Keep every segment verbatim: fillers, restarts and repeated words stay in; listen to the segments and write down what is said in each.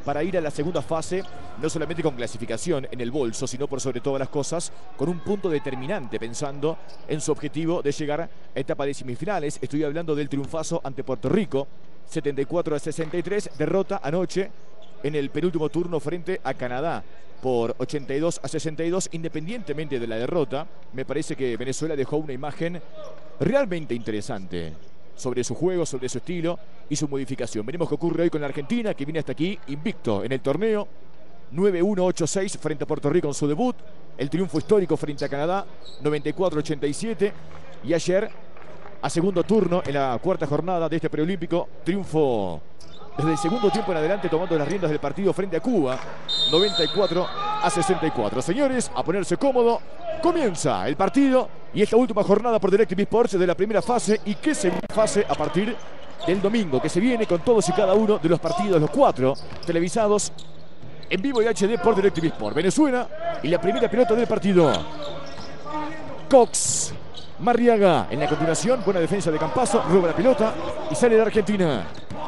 para ir a la segunda fase, no solamente con clasificación en el bolso, sino por sobre todas las cosas, con un punto determinante pensando en su objetivo de llegar a etapa de semifinales. Estoy hablando del triunfazo ante Puerto Rico, setenta y cuatro a sesenta y tres, derrota anoche en el penúltimo turno frente a Canadá por ochenta y dos a sesenta y dos. Independientemente de la derrota, me parece que Venezuela dejó una imagen realmente interesante sobre su juego, sobre su estilo y su modificación. Veremos qué ocurre hoy con la Argentina, que viene hasta aquí invicto en el torneo. nueve uno ocho seis frente a Puerto Rico en su debut. El triunfo histórico frente a Canadá, noventa y cuatro a ochenta y siete. Y ayer, a segundo turno, en la cuarta jornada de este preolímpico, triunfo desde el segundo tiempo en adelante, tomando las riendas del partido frente a Cuba, noventa y cuatro a sesenta y cuatro. Señores, a ponerse cómodo. Comienza el partido y esta última jornada por DirecTV Sports de la primera fase, y qué segunda fase a partir del domingo, que se viene con todos y cada uno de los partidos, los cuatro televisados en vivo y H D por DirecTV Sports. Venezuela y la primera pelota del partido. Cox, Marriaga en la continuación, buena defensa de Campazzo, roba la pelota y sale de Argentina.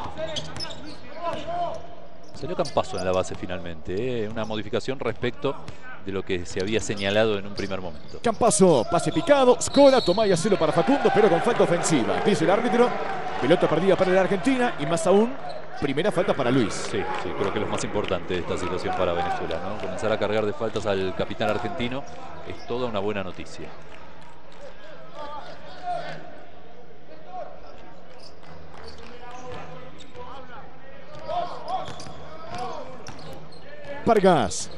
Salió Campazzo en la base finalmente, ¿eh? Una modificación respecto de lo que se había señalado en un primer momento. Campazzo, pase picado, Scola, toma y hacelo para Facundo, pero con falta ofensiva. Dice el árbitro, pelota perdida para la Argentina y más aún, primera falta para Luis. Sí, sí, creo que es lo más importante de esta situación para Venezuela, ¿no? Comenzar a cargar de faltas al capitán argentino es toda una buena noticia. Vargas.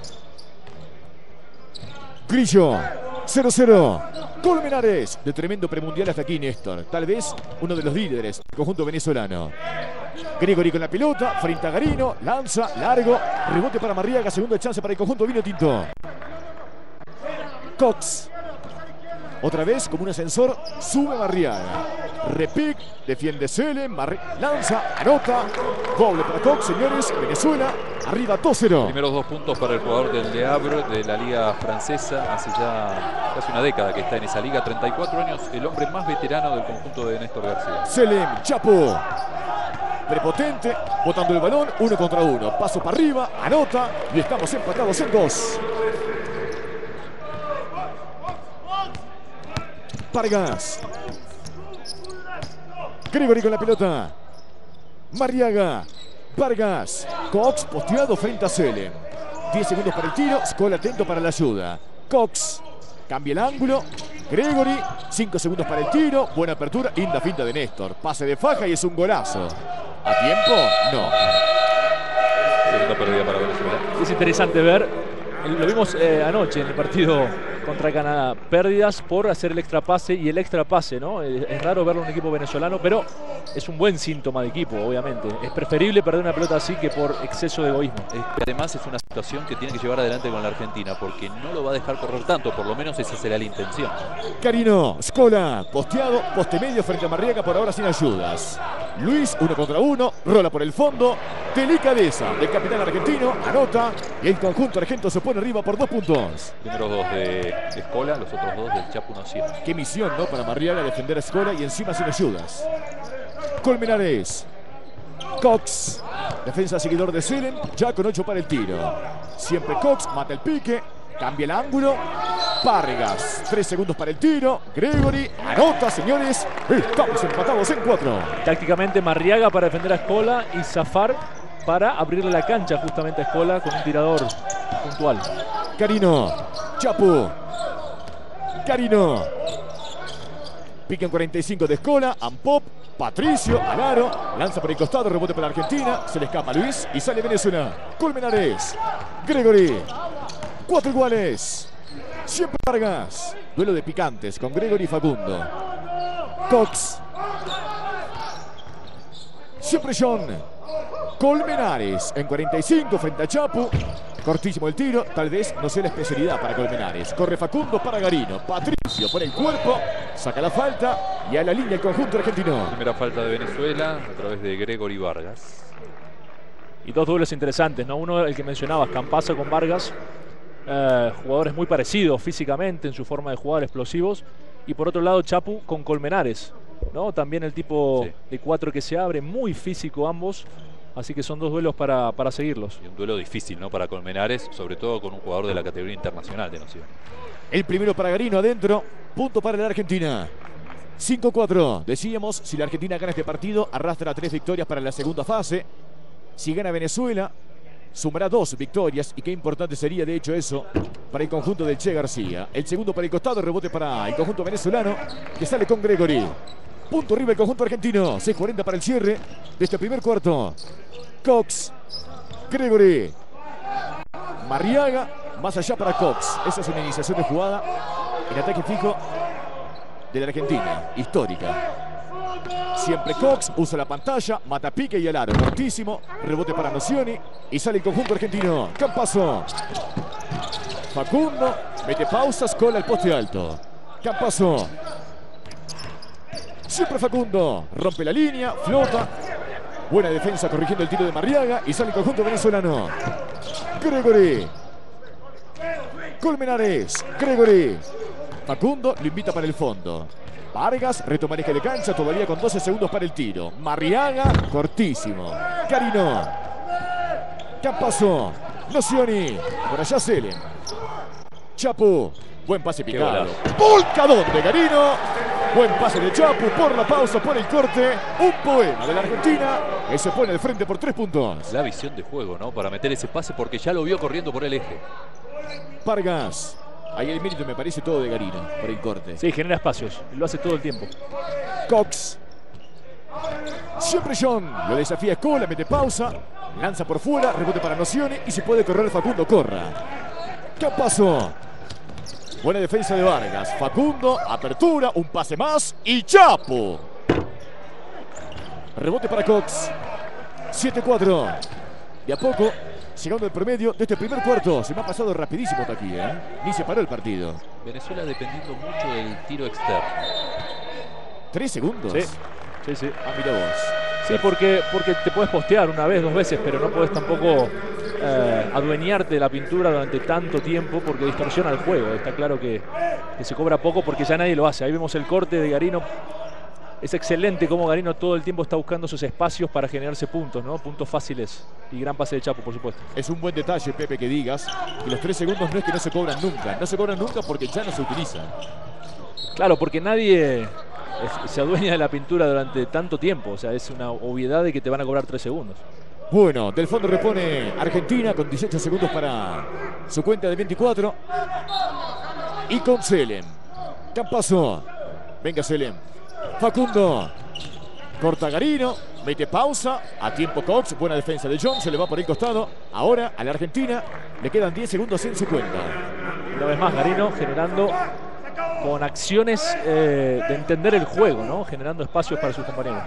Grillo. cero cero. Colmenares. De tremendo premundial hasta aquí, Néstor. Tal vez uno de los líderes del conjunto venezolano. Gregori con la pelota. Frente a Garino. Lanza. Largo. Rebote para Marriaga. Segunda chance para el conjunto vino tinto. Cox. Otra vez, como un ascensor, sube Marriaga. Repic, defiende Selem, lanza, anota. Doble para Cox, señores. Venezuela, arriba dos cero. Primeros dos puntos para el jugador del Le Havre, de la liga francesa. Hace ya casi una década que está en esa liga. treinta y cuatro años, el hombre más veterano del conjunto de Néstor García. Selem, Chapo. Prepotente, botando el balón, uno contra uno. Paso para arriba, anota. Y estamos empatados en dos. Vargas. Gregori con la pelota. Marriaga. Vargas. Cox posteado frente a Selem. diez segundos para el tiro. Scola atento para la ayuda. Cox. Cambia el ángulo. Gregori. cinco segundos para el tiro. Buena apertura. Linda finta de Néstor. Pase de faja y es un golazo. ¿A tiempo? No. Segunda pérdida para Venezuela. Es interesante ver. Lo vimos eh, anoche en el partido contra Canadá. Pérdidas por hacer el extra pase y el extra pase, ¿no? Es raro verlo en un equipo venezolano, pero es un buen síntoma de equipo, obviamente. Es preferible perder una pelota así que por exceso de egoísmo. Además es una situación que tiene que llevar adelante con la Argentina, porque no lo va a dejar correr tanto, por lo menos esa será la intención. Carino, Scola, posteado, poste medio frente a Marriaga, por ahora sin ayudas. Luis, uno contra uno, rola por el fondo. Delicadeza del capitán argentino, anota y el conjunto argento se pone arriba por dos puntos. Primeros dos de Scola, los otros dos del Chapu Nocieno. Qué misión, ¿no? Para Marriaga defender a Scola y encima sin ayudas. Colmenares. Cox. Defensa seguidor de Selem, ya con ocho para el tiro. Siempre Cox, mata el pique, cambia el ángulo. Vargas, tres segundos para el tiro. Gregori, anota, señores. Estamos empatados en cuatro. Tácticamente Marriaga para defender a Scola y Zafar para abrirle la cancha justamente a Scola con un tirador puntual. Carino, Chapu. Carino. Pica en cuarenta y cinco de Scola, Ampop, Patricio, Alaro, lanza por el costado, rebote para Argentina, se le escapa Luis y sale Venezuela. Colmenares, Gregori, cuatro iguales. Siempre Vargas, duelo de picantes con Gregori y Facundo. Cox, siempre John. Colmenares en cuarenta y cinco frente a Chapu. Cortísimo el tiro, tal vez no sea la especialidad para Colmenares. Corre Facundo para Garino. Patricio por el cuerpo, saca la falta y a la línea el conjunto argentino. Primera falta de Venezuela a través de Gregori Vargas. Y dos duelos interesantes, ¿no? Uno, el que mencionabas, Campazzo con Vargas. Eh, jugadores muy parecidos físicamente en su forma de jugar, explosivos. Y por otro lado, Chapu con Colmenares, ¿no? También el tipo sí. de cuatro que se abre, muy físico ambos. Así que son dos duelos para, para seguirlos. Y un duelo difícil, ¿no? Para Colmenares, sobre todo con un jugador de la categoría internacional de Nocioni. El primero para Garino adentro. Punto para la Argentina. cinco cuatro. Decíamos, si la Argentina gana este partido, arrastra tres victorias para la segunda fase. Si gana Venezuela, sumará dos victorias. Y qué importante sería, de hecho, eso para el conjunto del Che García. El segundo para el costado, rebote para el conjunto venezolano, que sale con Gregory. Punto arriba el conjunto argentino. seis cuarenta para el cierre de este primer cuarto. Cox, Gregory, Marriaga, más allá para Cox. Esa es una iniciación de jugada en ataque fijo de la Argentina, histórica. Siempre Cox usa la pantalla, mata pique y el aro. Cortísimo, rebote para Nocioni y sale el conjunto argentino. Campazo, Facundo, mete pausas, cola el poste alto. Campazo, siempre Facundo, rompe la línea, flota. Buena defensa corrigiendo el tiro de Marriaga y sale el conjunto venezolano. Gregory, Colmenares, Gregory. Facundo lo invita para el fondo. Vargas, retomar eje de cancha, todavía con doce segundos para el tiro. Marriaga, cortísimo. Garino, Campazo, Nocioni, por allá Selem. Chapu, buen pase picado. Volcadón de Garino. Buen pase de Chapu por la pausa, por el corte. Un poema de la Argentina que se pone al frente por tres puntos. La visión de juego, ¿no? Para meter ese pase porque ya lo vio corriendo por el eje. Vargas. Ahí el mérito me parece todo de Garino por el corte. Sí, genera espacios. Lo hace todo el tiempo. Cox. Siempre John. Lo desafía Escola, mete pausa. Lanza por fuera, rebote para Nocioni y si puede correr Facundo, corra. Campazo. Buena defensa de Vargas. Facundo, apertura, un pase más y Chapo. Rebote para Cox. siete cuatro. De a poco, llegando al promedio de este primer cuarto. Se me ha pasado rapidísimo hasta aquí, ¿eh? Ni se paró el partido. Venezuela dependiendo mucho del tiro externo. ¿Tres segundos? Sí, sí, sí. Ah, mira vos. Sí, porque, porque te puedes postear una vez, dos veces, pero no puedes tampoco eh, adueñarte de la pintura durante tanto tiempo porque distorsiona el juego. Está claro que, que se cobra poco porque ya nadie lo hace. Ahí vemos el corte de Garino. Es excelente cómo Garino todo el tiempo está buscando esos espacios para generarse puntos, ¿no? Puntos fáciles. Y gran pase de Chapo, por supuesto. Es un buen detalle, Pepe, que digas que los tres segundos no es que no se cobran nunca. No se cobran nunca porque ya no se utilizan. Claro, porque nadie es, se adueña de la pintura durante tanto tiempo. O sea, es una obviedad de que te van a cobrar tres segundos. Bueno, del fondo repone Argentina con dieciocho segundos para su cuenta de veinticuatro. Y con Selem. Campazo. Venga, Selem. Facundo. Corta Garino. Mete pausa. A tiempo Cox. Buena defensa de John. Se le va por el costado. Ahora a la Argentina le quedan diez segundos en su cuenta. Una vez más Garino generando con acciones eh, de entender el juego, ¿no? Generando espacios para sus compañeros.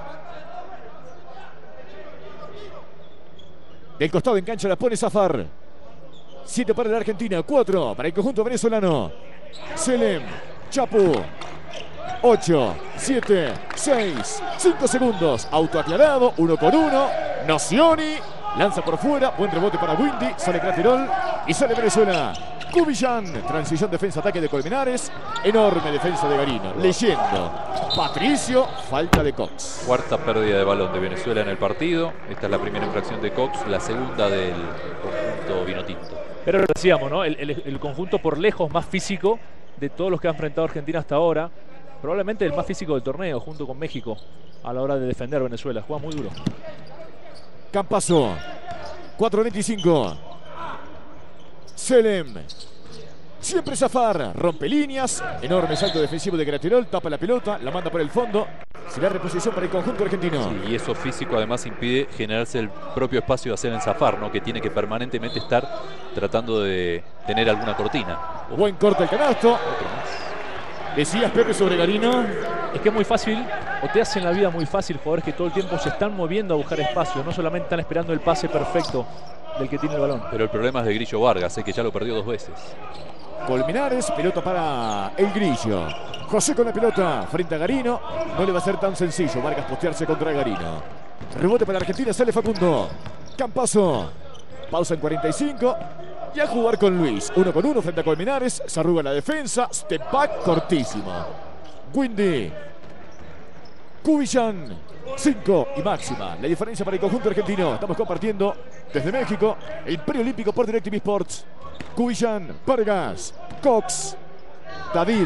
Del costado en cancha la pone Zafar. siete para la Argentina. cuatro para el conjunto venezolano. Selem. Chapu. ocho, siete, seis, cinco segundos. Autoaclarado, uno con uno. Nocioni lanza por fuera. Buen rebote para Windy. Sale Graterol y sale Venezuela. Cubillán. Transición, defensa, ataque de Colmenares. Enorme defensa de Garino. Leyendo. Patricio. Falta de Cox. Cuarta pérdida de balón de Venezuela en el partido. Esta es la primera infracción de Cox. La segunda del conjunto vinotinto. Pero lo decíamos, ¿no? El, el, el conjunto por lejos más físico de todos los que ha enfrentado Argentina hasta ahora. Probablemente el más físico del torneo, junto con México, a la hora de defender Venezuela. Juega muy duro. Campazo. cuatro veinticinco. Selem. Siempre Zafar. Rompe líneas. Enorme salto defensivo de Graterol. Tapa la pelota. La manda por el fondo. Será reposición para el conjunto argentino. Sí, y eso físico además impide generarse el propio espacio de hacer en Zafar, ¿no? Que tiene que permanentemente estar tratando de tener alguna cortina. Buen corte el canasto. Decías, Pepe, sobre Garino. Es que es muy fácil, o te hacen la vida muy fácil jugadores que todo el tiempo se están moviendo a buscar espacio. No solamente están esperando el pase perfecto del que tiene el balón. Pero el problema es de Grillo Vargas, ¿eh? Que ya lo perdió dos veces. Colmenares, pelota para el Grillo. José con la pelota frente a Garino. No le va a ser tan sencillo Vargas postearse contra Garino. Rebote para Argentina, sale Facundo. Campazo. Pausa en cuarenta y cinco. Y a jugar con Luis. Uno con uno frente a Colmenares. Se arruga la defensa. Step back cortísimo. Windy. Cubillán, cinco y máxima. La diferencia para el conjunto argentino. Estamos compartiendo desde México el preolímpico por DirecTV Sports. Cubillán, Vargas, Cox, David.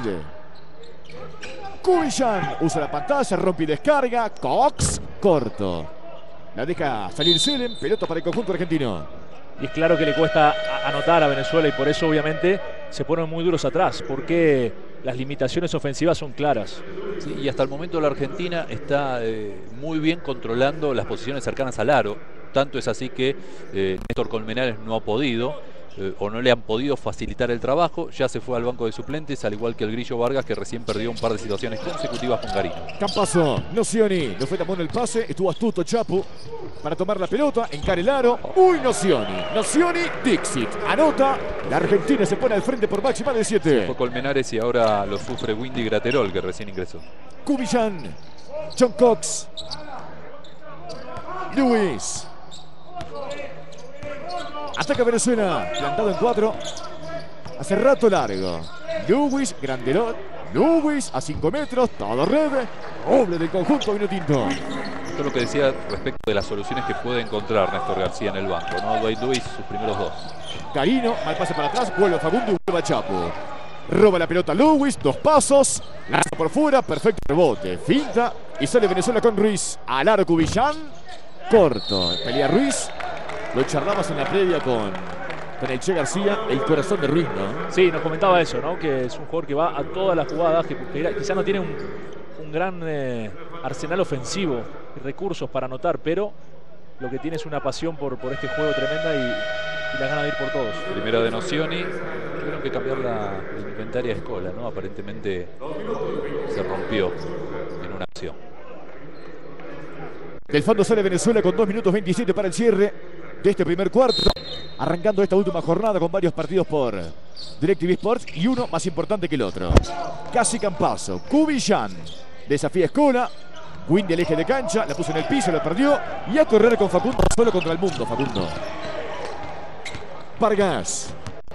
Cubillán usa la pantalla, rompe y descarga. Cox, corto. La deja salir Selem, pelota para el conjunto argentino. Y es claro que le cuesta anotar a Venezuela y por eso obviamente se ponen muy duros atrás, porque las limitaciones ofensivas son claras. Sí, y hasta el momento la Argentina está eh, muy bien controlando las posiciones cercanas al aro. Tanto es así que eh, Néstor Colmenares no ha podido eh, o no le han podido facilitar el trabajo. Ya se fue al banco de suplentes, al igual que el Grillo Vargas, que recién perdió un par de situaciones consecutivas con Garino. Campazo, Nocioni, no fue tan bueno el pase, estuvo astuto Chapu para tomar la pelota, encara el aro. Uy, Nocioni, Nocioni, Dixit, anota. La Argentina se pone al frente por máxima de siete. Fue Colmenares y ahora lo sufre Windy Graterol, que recién ingresó. Cubillán, John Cox, Luis. Ataca Venezuela, plantado en cuatro. Hace rato largo. Luis, Granderot. Luis a cinco metros, todo red. Doble del conjunto vinotinto. Esto es lo que decía respecto de las soluciones que puede encontrar Néstor García en el banco, ¿no? Dwight Luis, sus primeros dos. Garino, mal pase para atrás, vuelve a Facundo y vuelve a Chapo. Roba la pelota Luis, dos pasos, lanza por fuera, perfecto rebote, finta y sale Venezuela con Ruiz. Al aro Cubillán, corto, pelea Ruiz. Lo charlamos en la previa con, con el Che García, el corazón de Ruiz, ¿no? Sí, nos comentaba eso, ¿no? Que es un jugador que va a todas las jugadas, que, que quizá no tiene un, un gran eh, arsenal ofensivo y recursos para anotar, pero lo que tiene es una pasión por, por este juego tremenda y, y la gana de ir por todos. Primera de Nocioni. Tuvieron que cambiar la, la indumentaria de Escola, ¿no? Aparentemente se rompió en una acción. Del fondo sale Venezuela con dos minutos veintisiete para el cierre de este primer cuarto. Arrancando esta última jornada con varios partidos por DirecTV Sports y uno más importante que el otro. Casi Campazo, Cubillán. Desafía Escola. Windy al eje de cancha, la puso en el piso, la perdió. Y a correr con Facundo solo contra el mundo, Facundo. Vargas.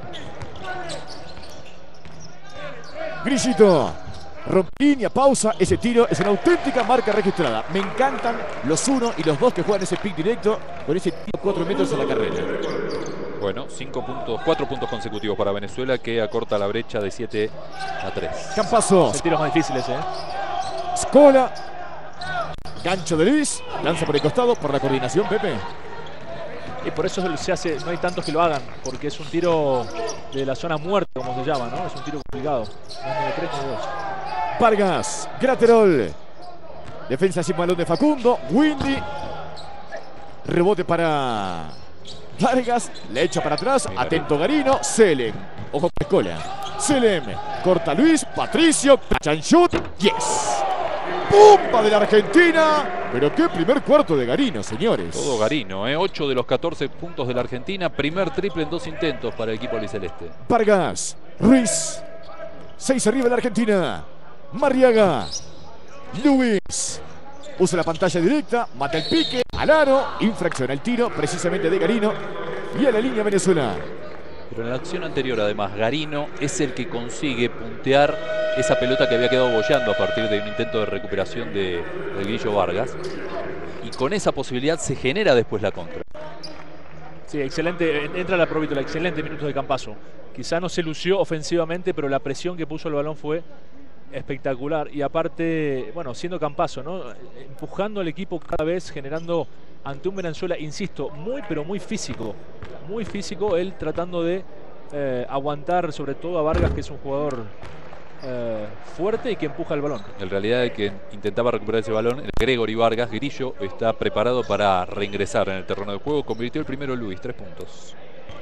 Grillito. Rompe línea, pausa, ese tiro es una auténtica marca registrada. Me encantan los uno y los dos que juegan ese pick directo con ese tiro cuatro metros en la carrera. Bueno, cinco puntos, cuatro puntos consecutivos para Venezuela, que acorta la brecha de siete a tres. Campazo. Son tiros más difíciles, ¿eh? Escola. Gancho de Luis. Lanza por el costado por la coordinación, Pepe. Y por eso se hace, no hay tantos que lo hagan, porque es un tiro de la zona muerta, como se llama, ¿no? Es un tiro complicado. No es ni de tres ni de dos. Vargas, Graterol. Defensa sin balón de Facundo. Windy. Rebote para Vargas. Le echa para atrás. Atento Garino. Selem. Ojo con Escola. Selem. Corta Luis. Patricio. Catch and shoot. Yes. ¡Pumba de la Argentina! Pero qué primer cuarto de Garino, señores. Todo Garino, ¿eh? ocho de los catorce puntos de la Argentina. Primer triple en dos intentos para el equipo albiceleste. Vargas. Ruiz. seis arriba de la Argentina. Marriaga. Luis. Usa la pantalla directa. Mata el pique. Al aro. Infracciona el tiro precisamente de Garino. Y a la línea Venezuela. Pero en la acción anterior, además, Garino es el que consigue puntear esa pelota que había quedado boyando a partir de un intento de recuperación de, de Grillo Vargas. Y con esa posibilidad se genera después la contra. Sí, excelente. Entra la provítola. Excelente minutos de Campazo. Quizá no se lució ofensivamente, pero la presión que puso el balón fue espectacular. Y aparte, bueno, siendo Campazo, ¿no? Empujando al equipo cada vez, generando ante un Venezuela, insisto, muy pero muy físico. Muy físico, él tratando de eh, aguantar sobre todo a Vargas, que es un jugador eh, fuerte y que empuja el balón. En realidad el que intentaba recuperar ese balón, el Gregory Vargas. Grillo está preparado para reingresar en el terreno de juego. Convirtió el primero Luis, tres puntos.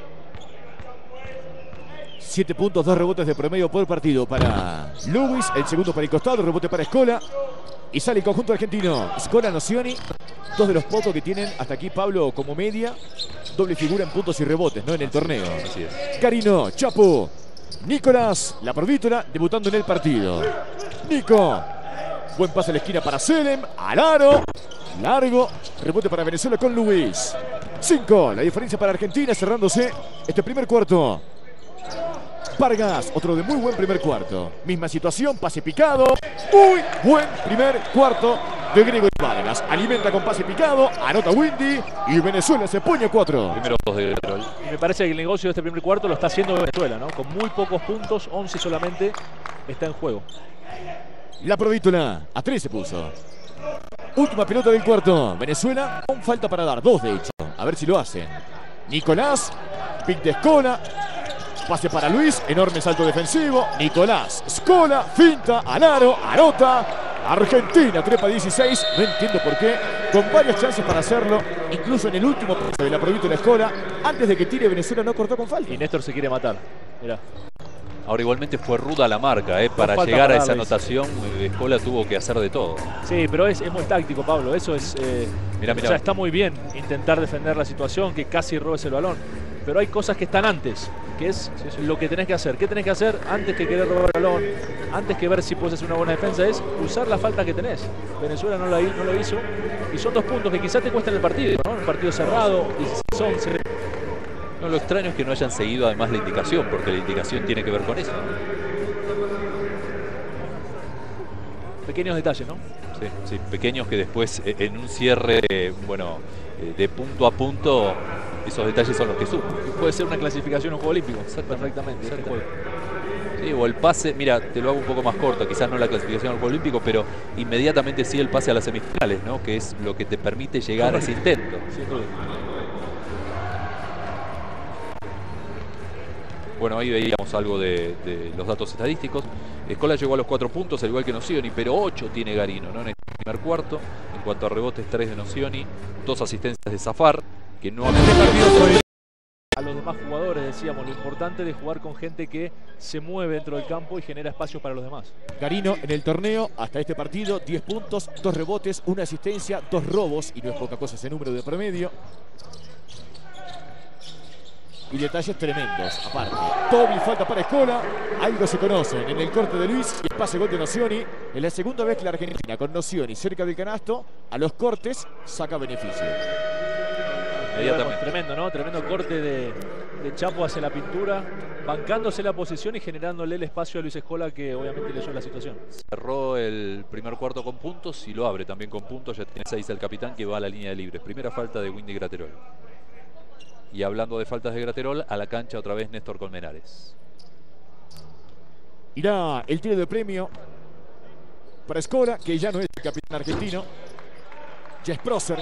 Siete puntos, dos rebotes de promedio por partido para Luis. El segundo para el costado, rebote para Escola. Y sale el conjunto argentino. Escola, Nocioni. Dos de los pocos que tienen hasta aquí Pablo como media. Doble figura en puntos y rebotes, ¿no? En el torneo. Así es. Garino, Chapo. Nicolás, la provítola, debutando en el partido. Nico. Buen pase a la esquina para Selem. Al aro. Largo. Rebote para Venezuela con Luis. Cinco. La diferencia para Argentina cerrándose este primer cuarto. Vargas, otro de muy buen primer cuarto. Misma situación, pase picado. Muy buen primer cuarto de Gregory Vargas. Alimenta con pase picado, anota Windy y Venezuela se pone a cuatro. Primero dos de Graterol. Y me parece que el negocio de este primer cuarto lo está haciendo Venezuela, ¿no? Con muy pocos puntos, once solamente, está en juego. La Provítola a tres se puso. Última pelota del cuarto. Venezuela con falta para dar, dos de hecho. A ver si lo hacen. Nicolás, pick de Scola. Pase para Luis, enorme salto defensivo. Nicolás, Scola, finta, al aro, anota. Argentina, trepa dieciséis. No entiendo por qué. Con varias chances para hacerlo. Incluso en el último pase de la Provítola Scola. Antes de que tire Venezuela no cortó con falta. Y Néstor se quiere matar. Mirá. Ahora igualmente fue ruda la marca, ¿eh? Para llegar a esa anotación, Scola tuvo que hacer de todo. Sí, pero es, es muy táctico, Pablo. Eso es... Eh, mirá, mirá. O sea, está muy bien intentar defender la situación, que casi robes el balón. Pero hay cosas que están antes, que es sí, sí. lo que tenés que hacer. ¿Qué tenés que hacer antes que querer robar el balón? Antes que ver si puedes hacer una buena defensa, es usar la falta que tenés. Venezuela no, la, no lo hizo. Y son dos puntos que quizás te cuestan el partido, ¿no? Un partido cerrado, dieciséis once. No, lo extraño es que no hayan seguido además la indicación, porque la indicación tiene que ver con eso. Pequeños detalles, ¿no? Sí, sí, pequeños que después en un cierre, bueno, de punto a punto, esos detalles son los que suman. Y puede ser una clasificación a un juego olímpico, perfectamente. Exactamente. Sí, o el pase, mira, te lo hago un poco más corto, quizás no la clasificación al juego olímpico, pero inmediatamente sí el pase a las semifinales, ¿no? Que es lo que te permite llegar a ese intento. Sin duda. Bueno, ahí veíamos algo de, de los datos estadísticos. Scola llegó a los cuatro puntos, al igual que Nocioni, pero ocho tiene Garino, ¿no? En el primer cuarto. En cuanto a rebotes, tres de Nocioni, dos asistencias de Zafar, que no ha partido. A los demás jugadores decíamos lo importante de jugar con gente que se mueve dentro del campo y genera espacio para los demás. Garino en el torneo, hasta este partido, diez puntos, dos rebotes, una asistencia, dos robos, y no es poca cosa ese número de promedio. Y detalles tremendos, aparte. Toby falta para Scola. Algo se conocen en el corte de Luis y el pase gol de Nocioni. Es la segunda vez que la Argentina, con Nocioni cerca del canasto, a los cortes saca beneficio. Tremendo, ¿no? Tremendo corte de, de Chapo hacia la pintura, bancándose la posición y generándole el espacio a Luis Scola, que obviamente leyó la situación. Cerró el primer cuarto con puntos y lo abre también con puntos. Ya tiene seis el capitán, que va a la línea de libres. Primera falta de Windy Graterol. Y hablando de faltas de Graterol, a la cancha otra vez Néstor Colmenares. Irá el tiro de premio para Scola, que ya no es el capitán argentino. Ya es Prócer.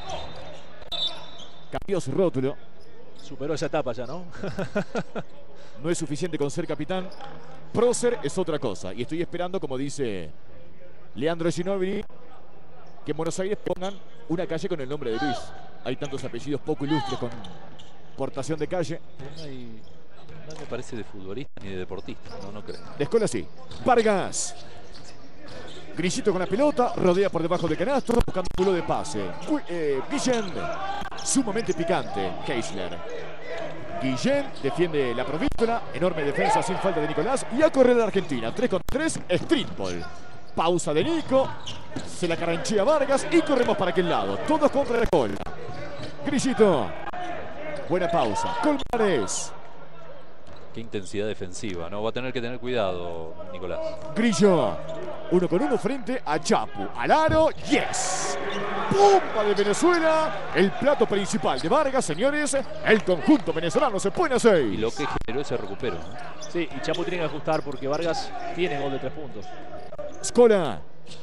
Cambió su rótulo. Superó esa etapa ya, ¿no? No es suficiente con ser capitán. Prócer es otra cosa. Y estoy esperando, como dice Leandro Ginóbili, que en Buenos Aires pongan una calle con el nombre de Luis. Hay tantos apellidos poco ilustres con portación de calle. No, hay, no me parece de futbolista ni de deportista, no, no creo. De Scola sí. Vargas. Grillito con la pelota, rodea por debajo de canasto, buscando un culo de pase. Eh, Guillén, sumamente picante. Keisler. Guillén defiende la Provítola, enorme defensa sin falta de Nicolás. Y a correr la Argentina, tres contra tres, Streetball. Pausa de Nico, se la caranchea Vargas y corremos para aquel lado. Todos contra la Scola. Grillito. Buena pausa. Colmenares. Qué intensidad defensiva, ¿no? Va a tener que tener cuidado, Nicolás. Grillo. Uno con uno frente a Chapu. Al aro. ¡Yes! ¡Pumba de Venezuela! El plato principal de Vargas, señores. El conjunto venezolano se pone a seis. Y lo que generó ese recupero, ¿no? Sí, y Chapu tiene que ajustar porque Vargas tiene gol de tres puntos. Scola.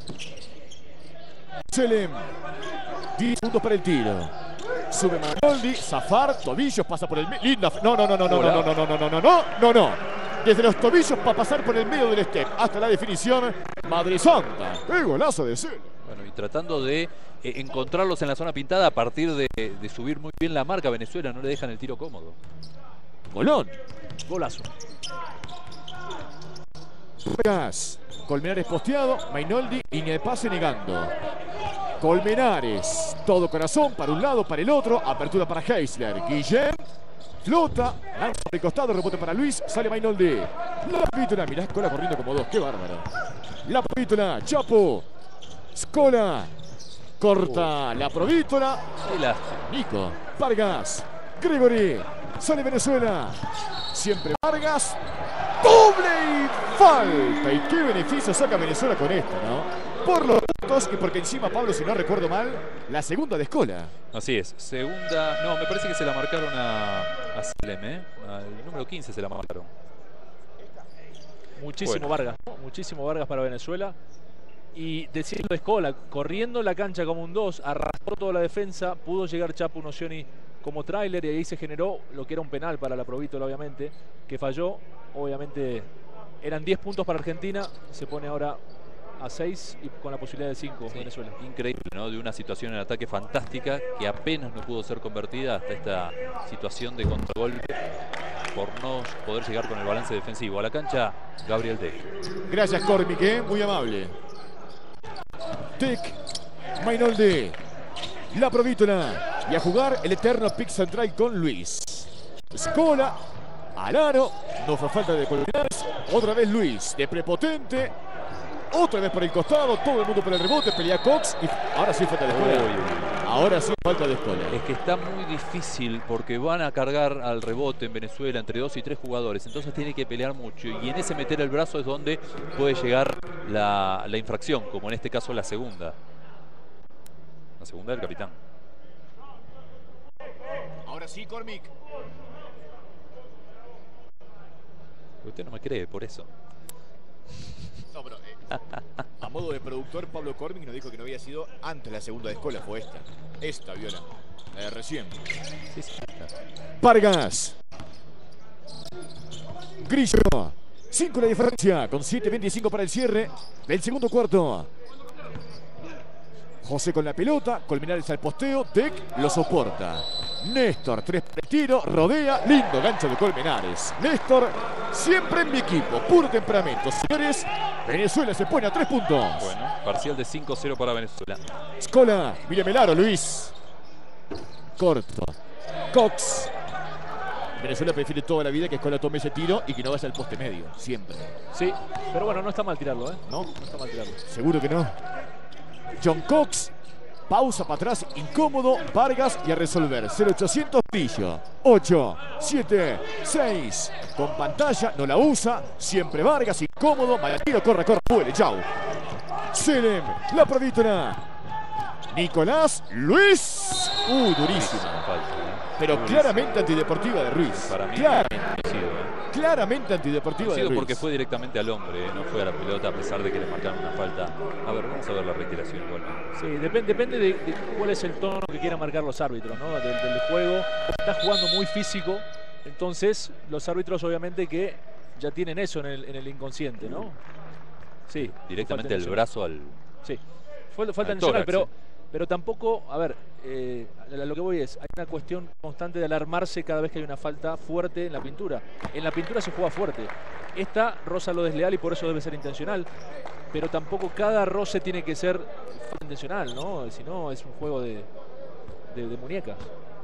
Selem. diez puntos para el tiro. Sube Manoldi, Zafar, tobillos, pasa por el medio. Linda. No, no, no, no, no, no, no, no, no, no, no, no, no, no. Desde los tobillos para pasar por el medio del step hasta la definición. Madre Santa. ¡Qué golazo de Selem! Bueno, y tratando de eh, encontrarlos en la zona pintada a partir de, de subir muy bien la marca. Venezuela no le dejan el tiro cómodo. Golón. Golazo. Vargas. Colmenares posteado, Mainoldi y ni el pase negando. Colmenares, todo corazón, para un lado, para el otro, apertura para Heisler. Guillén, flota, lanza por el costado, rebote para Luis, sale Mainoldi. La Provítola, mirá, Scola corriendo como dos, qué bárbaro. La Provítola, Chapo, Scola, corta la Provítola. Nico, Vargas, Gregory, sale Venezuela. Siempre Vargas, doble y falta. Y qué beneficio saca Venezuela con esto, ¿no? por los puntos y porque encima, Pablo, si no recuerdo mal, la segunda de Escola. Así es, segunda, no, me parece que se la marcaron a, a Salem, ¿eh? Al número quince se la marcaron. Muchísimo Bueno. Vargas, ¿no? Muchísimo Vargas para Venezuela. Y decirlo de Escola, corriendo la cancha como un dos, arrastró toda la defensa, pudo llegar Chapu Nocioni como tráiler y ahí se generó lo que era un penal para la Provítola, obviamente, que falló. Obviamente eran diez puntos para Argentina, se pone ahora a seis y con la posibilidad de cinco Sí, Venezuela. increíble, ¿no? De una situación en ataque fantástica que apenas no pudo ser convertida hasta esta situación de contragolpe por no poder llegar con el balance defensivo. A la cancha, Gabriel Deck. Gracias, Cormic, ¿eh? Muy amable. Tec, Mainolde, la Provítola y a jugar el eterno pick central con Luis. Escola, al aro, no fue falta de Colmenares, otra vez Luis, de prepotente, otra vez por el costado, todo el mundo por el rebote, pelea Cox y ahora sí falta de Escola. Uy, uy, uy. Ahora sí falta de Escola. Es que está muy difícil porque van a cargar al rebote en Venezuela entre dos y tres jugadores, entonces tiene que pelear mucho y en ese meter el brazo es donde puede llegar la, la infracción, como en este caso la segunda. La segunda del capitán. Ahora sí, Cormic. Usted no me cree por eso. No, pero eh, a modo de productor, Pablo Cormic nos dijo que no había sido antes la segunda de Escola, fue esta. Esta, Viola. Eh, recién. Sí, sí. Vargas. Grillo. cinco la diferencia, con siete veinticinco para el cierre del segundo cuarto. José con la pelota, Colmenares al posteo, Tec lo soporta. Néstor, tres para el tiro, rodea, lindo gancho de Colmenares. Néstor, siempre en mi equipo, puro temperamento. Señores, Venezuela se pone a tres puntos. Bueno, parcial de cinco cero para Venezuela. Escola, míreme el aro, Luis. Corto. Cox. Venezuela prefiere toda la vida que Escola tome ese tiro y que no vaya al poste medio, siempre. Sí, pero bueno, no está mal tirarlo, ¿eh? ¿No? No está mal tirarlo. Seguro que no. John Cox, pausa para atrás, incómodo, Vargas y a resolver. cero ochocientos Pillo. ocho, siete, seis. Con pantalla, no la usa. Siempre Vargas, incómodo. Vaya tiro, corre, corre, vuele, chau. Selem, la Provítola. Nicolás, Luis. Uh, durísimo. Falta, ¿eh? Pero Durísimo. claramente antideportiva de Ruiz. Para mí, Claramente, coincido, ¿eh? claramente antideportiva de Coincido Ruiz. porque fue directamente al hombre, ¿eh? No fue a la pelota a pesar de que le marcaron una falta. A ver, vamos a ver la reiteración igual. Sí, depende, depende de, de cuál es el tono que quieran marcar los árbitros, ¿no? Del, del juego. Está jugando muy físico, entonces los árbitros obviamente que ya tienen eso en el, en el inconsciente, ¿no? Sí. Directamente falta el nacional. brazo al... Sí, fue falta al nacional, tórax, pero, sí. pero tampoco, a ver, eh, a lo que voy es, hay una cuestión constante de alarmarse cada vez que hay una falta fuerte en la pintura. En la pintura se juega fuerte. Esta roza lo desleal y por eso debe ser intencional. Pero tampoco cada roce tiene que ser intencional, ¿no? Si no, es un juego de, de, de muñecas.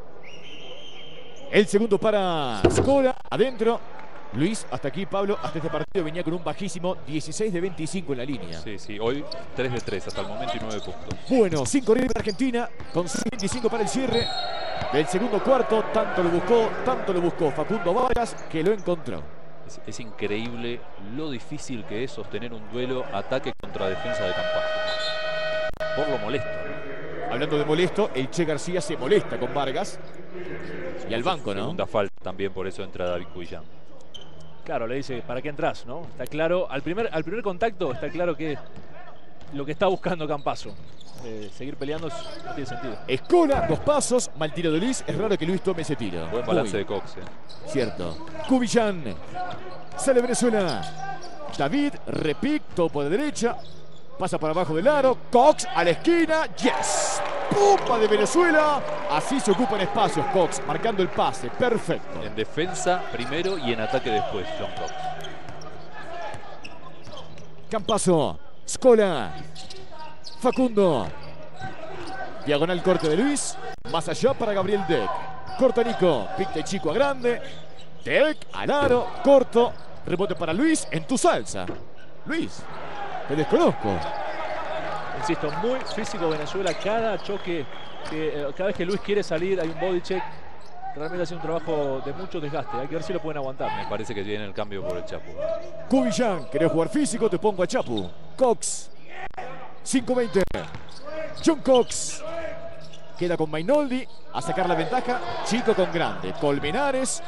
El segundo para Escola, adentro. Luis, hasta aquí, Pablo, hasta este partido venía con un bajísimo dieciséis de veinticinco en la línea. Sí, sí, hoy tres de tres hasta el momento y nueve puntos. Bueno, cinco arriba para Argentina, con veinticinco para el cierre del segundo cuarto. Tanto lo buscó, tanto lo buscó Facundo Vargas, que lo encontró. Es, es increíble lo difícil que es sostener un duelo ataque contra defensa de Campazzo. Por lo molesto. Hablando de molesto, el Che García se molesta con Vargas. Y al banco, ¿no? Segunda falta también, por eso entra David Cuillán. Claro, le dice, ¿para qué entras? ¿No? Está claro, al primer, al primer contacto está claro que lo que está buscando Campazzo. Eh, seguir peleando no tiene sentido. Escola, dos pasos, mal tiro de Luis. Es raro que Luis tome ese tiro. Buen balance Uy, de Cox. eh. cierto. Cubillán. Sale Venezuela. David, repic, topo de derecha. Pasa por abajo del aro. Cox a la esquina. Yes. Pumba de Venezuela. Así se ocupan espacios Cox, marcando el pase. Perfecto. En defensa primero y en ataque después, John Cox. Campazzo. Scola. Facundo. Diagonal corte de Luis. Más allá para Gabriel Deck. Corta Nico. Pic de chico a grande. Deck al aro. Corto. Rebote para Luis. En tu salsa. Luis. Te desconozco. Insisto, muy físico Venezuela. Cada choque, que, eh, cada vez que Luis quiere salir hay un body check. Realmente ha sido un trabajo de mucho desgaste. Hay que ver si lo pueden aguantar. Me parece que viene el cambio por el Chapu. Cubillán. ¿Querés jugar físico? Te pongo a Chapu. Cox. cinco veinte. John Cox queda con Mainoldi a sacar la ventaja. Chico con grande. Colmenares.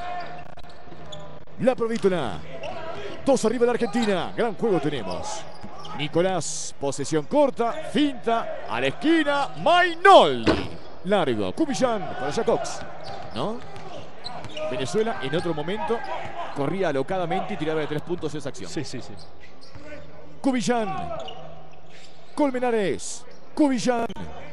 La Provítola. Dos arriba de Argentina. Gran juego tenemos. Nicolás, posesión corta. Finta. A la esquina. Mainoldi. Largo. Cubillán para Cox. ¿No? Venezuela en otro momento corría alocadamente y tiraba de tres puntos esa acción. Sí, sí, sí. Cubillán. Colmenares. Cubillán.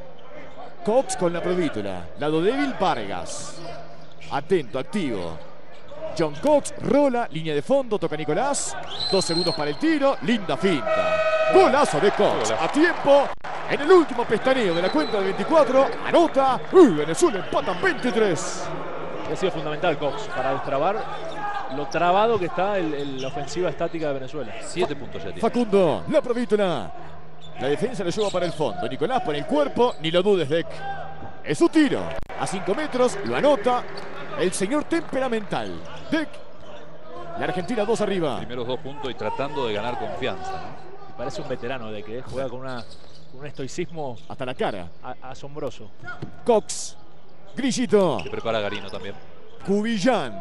Cox con la Provítola. Lado débil, Vargas. Atento, activo. John Cox, rola, línea de fondo, toca Nicolás. Dos segundos para el tiro. Linda finta. Golazo de Cox. A tiempo. En el último pestaneo de la cuenta de veinticuatro. Anota. Uy, Venezuela empata veintitrés. Ha sido fundamental Cox para destrabar lo trabado que está el, el, la ofensiva estática de Venezuela. Siete puntos ya tiene. Facundo, la Provítola. La defensa lo lleva para el fondo. Nicolás pone el cuerpo. Ni lo dudes, Deck. Es su tiro. A cinco metros. Lo anota el señor temperamental. Deck. La Argentina dos arriba. Primeros dos puntos y tratando de ganar confianza, ¿no? Y parece un veterano de que juega con, una, con un estoicismo hasta la cara. A, asombroso. Cox. Grillito. Se prepara Garino también. Cubillán.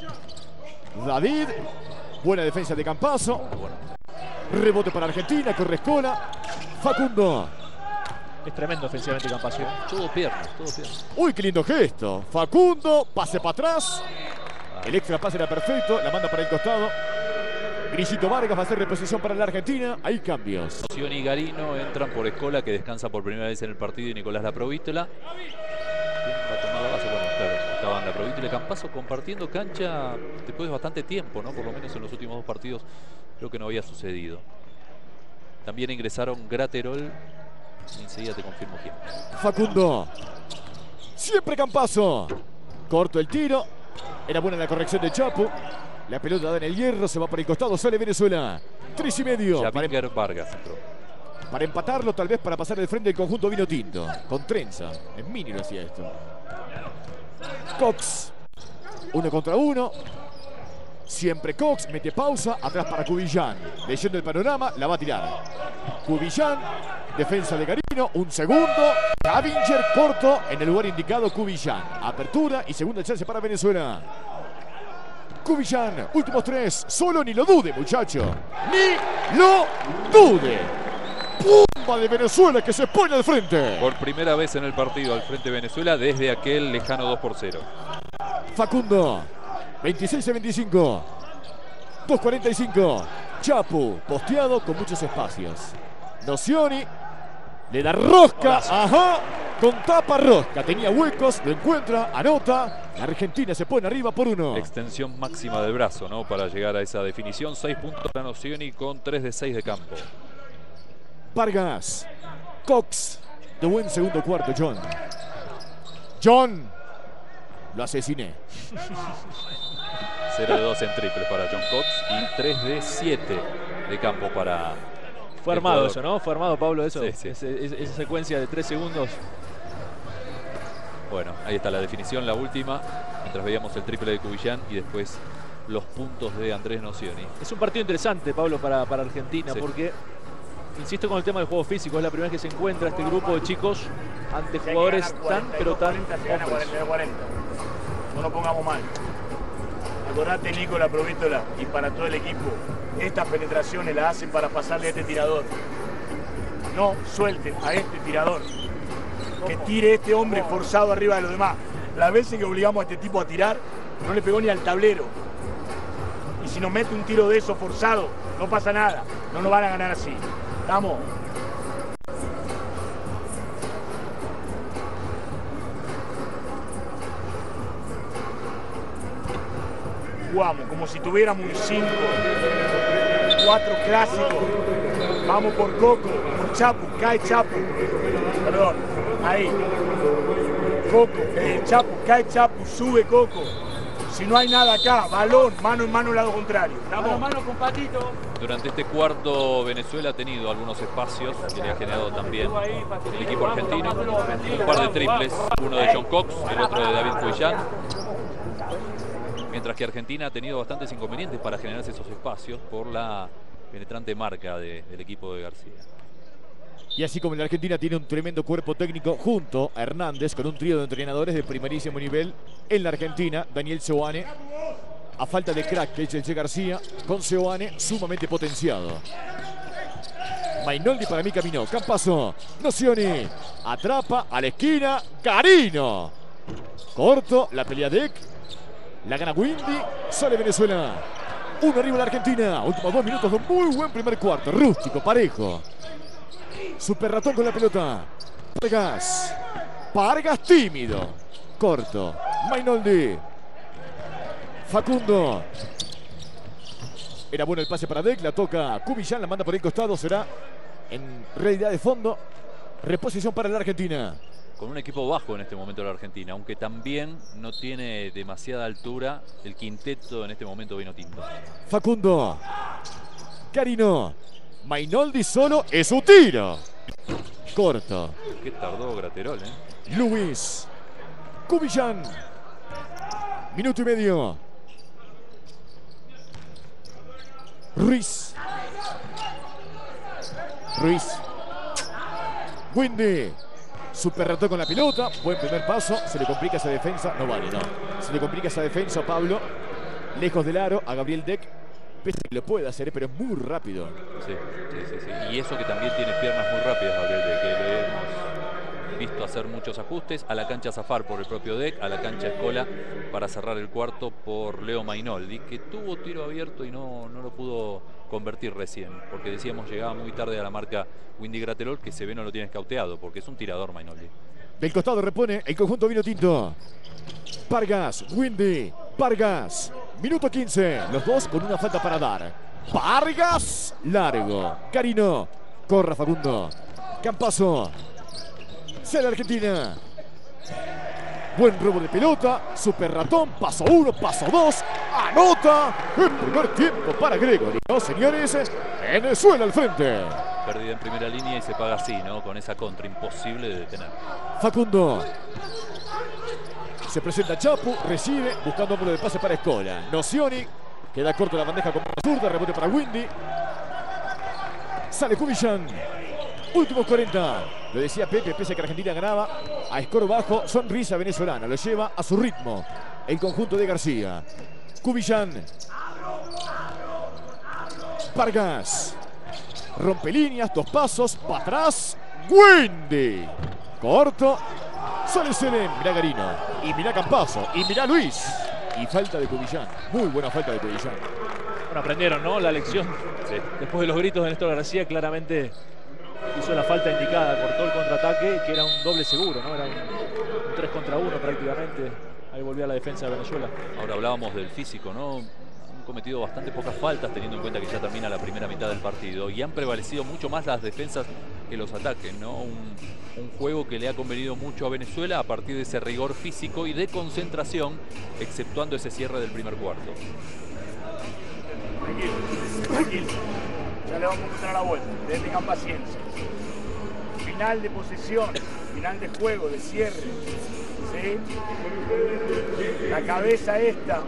David. Buena defensa de Campazo. Bueno. Rebote para Argentina. Corre Escola. Facundo. Es tremendo ofensivamente Campazo. Todo piernas, todo piernas. Uy, qué lindo gesto. Facundo. Pase para atrás. El extra pase era perfecto. La manda para el costado. Grillito Vargas va a hacer reposición para la Argentina. Hay cambios. Nocioni y Garino entran por Escola, que descansa por primera vez en el partido, y Nicolás La Provítola. ¿Quién va a tomar la base? Bueno, claro, estaban La Provítola y Campazo compartiendo cancha después de bastante tiempo, ¿no? Por lo menos en los últimos dos partidos creo que no había sucedido. También ingresaron Graterol. Enseguida te confirmo quién. Facundo. Siempre Campazo. Corto el tiro. Era buena la corrección de Chapu. La pelota da en el hierro, se va por el costado, sale Venezuela. Tres y medio. Ya para, em Vargas entró. Para empatarlo, tal vez para pasar del frente del conjunto vino tinto. Con trenza. En mini lo hacía esto. Cox. Uno contra uno. Siempre Cox. Mete pausa. Atrás para Cubillán. Leyendo el panorama, la va a tirar. Cubillán. Defensa de Garino. Un segundo. Cavinger corto. En el lugar indicado, Cubillán. Apertura y segunda chance para Venezuela. Cubillán, últimos tres, solo ni lo dude, muchacho. Ni lo dude. Pumba de Venezuela que se pone al frente. Por primera vez en el partido al frente de Venezuela desde aquel lejano dos por cero. Facundo, veintiséis a veinticinco. dos cuarenta y cinco. Chapu, posteado con muchos espacios. Nocioni le da rosca. Ajá. Con tapa rosca, tenía huecos, lo encuentra, anota. La Argentina se pone arriba por uno. Extensión máxima del brazo, ¿no? Para llegar a esa definición. seis puntos para Nocioni con tres de seis de campo. Vargas. Cox. De buen segundo cuarto, John. John. Lo asesiné. cero de dos en triples para John Cox y tres de siete de campo para... Fue armado eso, ¿no? Fue armado, Pablo, eso. Sí, sí. Ese, esa secuencia de tres segundos. Bueno, ahí está la definición, la última. Mientras veíamos el triple de Cubillán y después los puntos de Andrés Nocioni. Es un partido interesante, Pablo, para, para Argentina, sí. Porque, insisto con el tema del juego físico, es la primera vez que se encuentra este grupo de chicos ante jugadores tan, pero tan hombres. No nos pongamos mal. Acordate, Nico, La Provítola, y para todo el equipo, estas penetraciones las hacen para pasarle a este tirador. No suelten a este tirador. Que tire este hombre forzado arriba de los demás. Las veces que obligamos a este tipo a tirar, no le pegó ni al tablero. Y si nos mete un tiro de eso forzado, no pasa nada. No nos van a ganar así. ¿Estamos? Jugamos como si tuviéramos un cinco, cuatro clásicos. Vamos por Coco, por Chapu, cae Chapu. Perdón, ahí. Coco, eh, Chapu, cae Chapu, sube Coco. Si no hay nada acá, balón, mano en mano al lado contrario. Mano a mano con Patito. Durante este cuarto, Venezuela ha tenido algunos espacios que le ha generado también el equipo argentino. Un par de triples, uno de John Cox, el otro de David Cubillán. Mientras que Argentina ha tenido bastantes inconvenientes para generarse esos espacios por la penetrante marca de, del equipo de García. Y así como la Argentina tiene un tremendo cuerpo técnico junto a Hernández, con un trío de entrenadores de primerísimo nivel en la Argentina, Daniel Seoane, a falta de crack que es el Che García, con Seoane sumamente potenciado. Mainoldi para mí caminó, Campazo, Nocioni, atrapa a la esquina, Carino. Corto, la pelea de Ek, la gana Windy, sale Venezuela. Uno arriba la Argentina, últimos dos minutos de un muy buen primer cuarto, rústico, parejo. Super Ratón con la pelota. Pargas. Pargas tímido. Corto. Mainoldi. Facundo. Era bueno el pase para Dek. La toca Cubillán. La manda por el costado. Será en realidad de fondo. Reposición para la Argentina. Con un equipo bajo en este momento la Argentina. Aunque también no tiene demasiada altura el quinteto en este momento vinotinto. Facundo. Carino. Mainoldi solo es su tiro. Corto. Qué tardó Graterol, ¿eh? Luis. Cubillán. Minuto y medio. Ruiz. Ruiz. Windy. Super ratón con la pelota. Buen primer paso. Se le complica esa defensa. No vale, no. Se le complica esa defensa a Pablo. Lejos del aro a Gabriel Dek. Pese que lo puede hacer, pero es muy rápido. Sí, sí, sí, sí. Y eso que también tiene piernas muy rápidas, Gabriel Dek, que le hemos visto hacer muchos ajustes. A la cancha Zafar por el propio Dek, a la cancha Escola para cerrar el cuarto por Leo Mainoldi, que tuvo tiro abierto y no, no lo pudo convertir recién, porque decíamos llegaba muy tarde a la marca Windy Graterol, que se ve no lo tiene escauteado, porque es un tirador Mainoldi. Del costado repone el conjunto vinotinto. Vargas, Windy, Vargas. Minuto quince, los dos con una falta para dar. Vargas, largo. Carino, corra Facundo. Campazo. Sale Argentina. Buen robo de pelota. Super ratón, paso uno, paso dos. Anota el primer tiempo para Gregory. No, señores, Venezuela al frente. Pérdida en primera línea y se paga así, ¿no? Con esa contra, imposible de detener. Facundo. Se presenta Chapu, recibe, buscando ángulo de pase para Escola. Nocioni, queda corto la bandeja con la zurda, rebote para Windy. Sale Cubillán. Últimos cuarenta. Lo decía Pepe, pese a que Argentina ganaba a score bajo, sonrisa venezolana. Lo lleva a su ritmo el conjunto de García. Cubillán. Vargas. Rompe líneas, dos pasos, para atrás. Windy. Corto. Sale Selem, mirá Garino, y mirá Campazo, y mirá Luis. Y falta de Cubillán, muy buena falta de Cubillán. Bueno, aprendieron, ¿no? La lección. Sí. Después de los gritos de Néstor García, claramente hizo la falta indicada, cortó el contraataque, que era un doble seguro, ¿no? Era un, un tres contra uno prácticamente. Ahí volvía la defensa de Venezuela. Ahora hablábamos del físico, ¿no? Han cometido bastante pocas faltas, teniendo en cuenta que ya termina la primera mitad del partido. Y han prevalecido mucho más las defensas que los ataques, ¿no? Un, un juego que le ha convenido mucho a Venezuela a partir de ese rigor físico y de concentración, exceptuando ese cierre del primer cuarto. Tranquilo, tranquilo. Ya le vamos a encontrar la vuelta. Ustedes tengan paciencia. Final de posesión, final de juego, de cierre. ¿Sí? La cabeza esta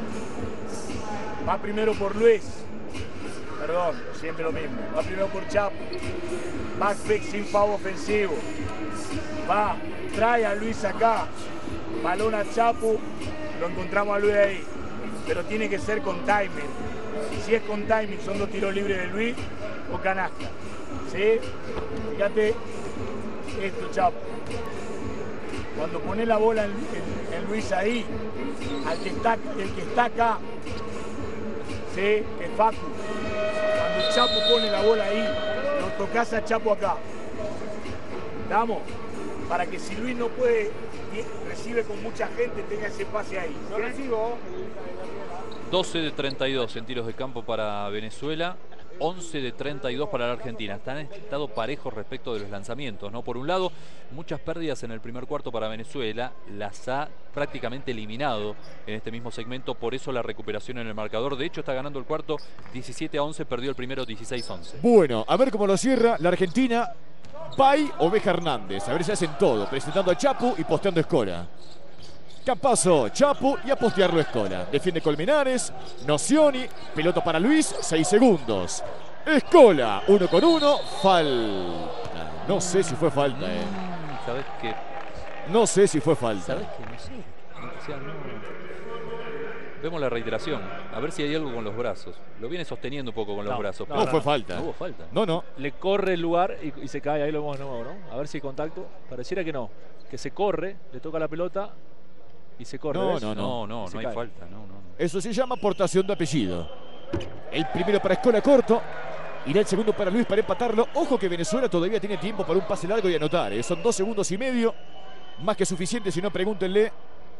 va primero por Luis. Perdón, siempre lo mismo. Va primero por Chapo. Backpick sin foul ofensivo. Va, trae a Luis acá. Balón a Chapo. Lo encontramos a Luis ahí. Pero tiene que ser con timing. Si es con timing, son dos tiros libres de Luis o canasta. ¿Sí? Fíjate esto, Chapo. Cuando pone la bola en, en, en Luis ahí, al que está, el que está acá, ¿sí? Es Facu. Cuando Chapo pone la bola ahí, lo tocas a Chapo acá. ¿Estamos? Para que si Luis no puede, recibe con mucha gente, tenga ese pase ahí. Yo recibo. doce de treinta y dos en tiros de campo para Venezuela, once de treinta y dos para la Argentina. Están en estado parejos respecto de los lanzamientos, ¿no? Por un lado, muchas pérdidas en el primer cuarto para Venezuela, las ha prácticamente eliminado en este mismo segmento, por eso la recuperación en el marcador. De hecho, está ganando el cuarto diecisiete a once, perdió el primero dieciséis a once. Bueno, a ver cómo lo cierra la Argentina. Pai, Oveja Hernández, a ver si hacen todo, presentando a Chapu y posteando a Escola. Campazo, Chapu y a postearlo a Escola. Defiende Colmenares, Nocioni, pelota para Luis, seis segundos. Escola, uno con uno, falta. No sé si fue falta, eh. Mm, ¿Sabés qué? No sé si fue falta. ¿Sabés qué? No sé. O sea, no... Vemos la reiteración. A ver si hay algo con los brazos. Lo viene sosteniendo un poco con los No, brazos. no, No, pero fue no. falta. No hubo falta. No, no. Le corre el lugar y, y se cae. Ahí lo vemos de nuevo, ¿no? A ver si hay contacto. Pareciera que no. Que se corre, le toca la pelota y se corre. No, ¿ves? no, No, no, Se no hay cae. falta. No, no, no. Eso se llama portación de apellido. El primero para Escola corto. Irá el segundo para Luis para empatarlo. Ojo que Venezuela todavía tiene tiempo para un pase largo y anotar, ¿eh? Son dos segundos y medio. Más que suficiente, si no, pregúntenle.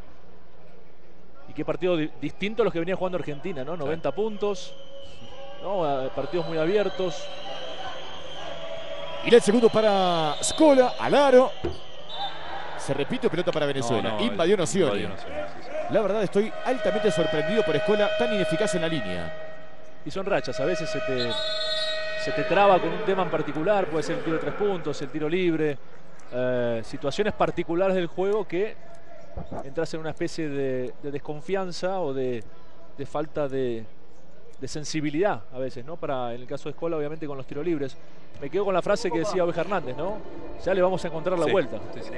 Y qué partido di distinto a los que venía jugando Argentina, ¿no? noventa puntos. ¿No? Partidos muy abiertos. Irá el segundo para Scola, al aro. Se repite, pelota para Venezuela. No, no, invadió Nocioni. invadió Nocioni, sí, sí. La verdad estoy altamente sorprendido por Escola, tan ineficaz en la línea. Y son rachas, a veces se te, se te traba con un tema en particular, puede ser el tiro de tres puntos, el tiro libre, eh, situaciones particulares del juego que entras en una especie de, de desconfianza o de, de falta de, de sensibilidad a veces, ¿no? Para, en el caso de Escola, obviamente con los tiros libres. Me quedo con la frase que decía Oveja Hernández, ¿no? Ya le vamos a encontrar la Sí, vuelta. sí, sí.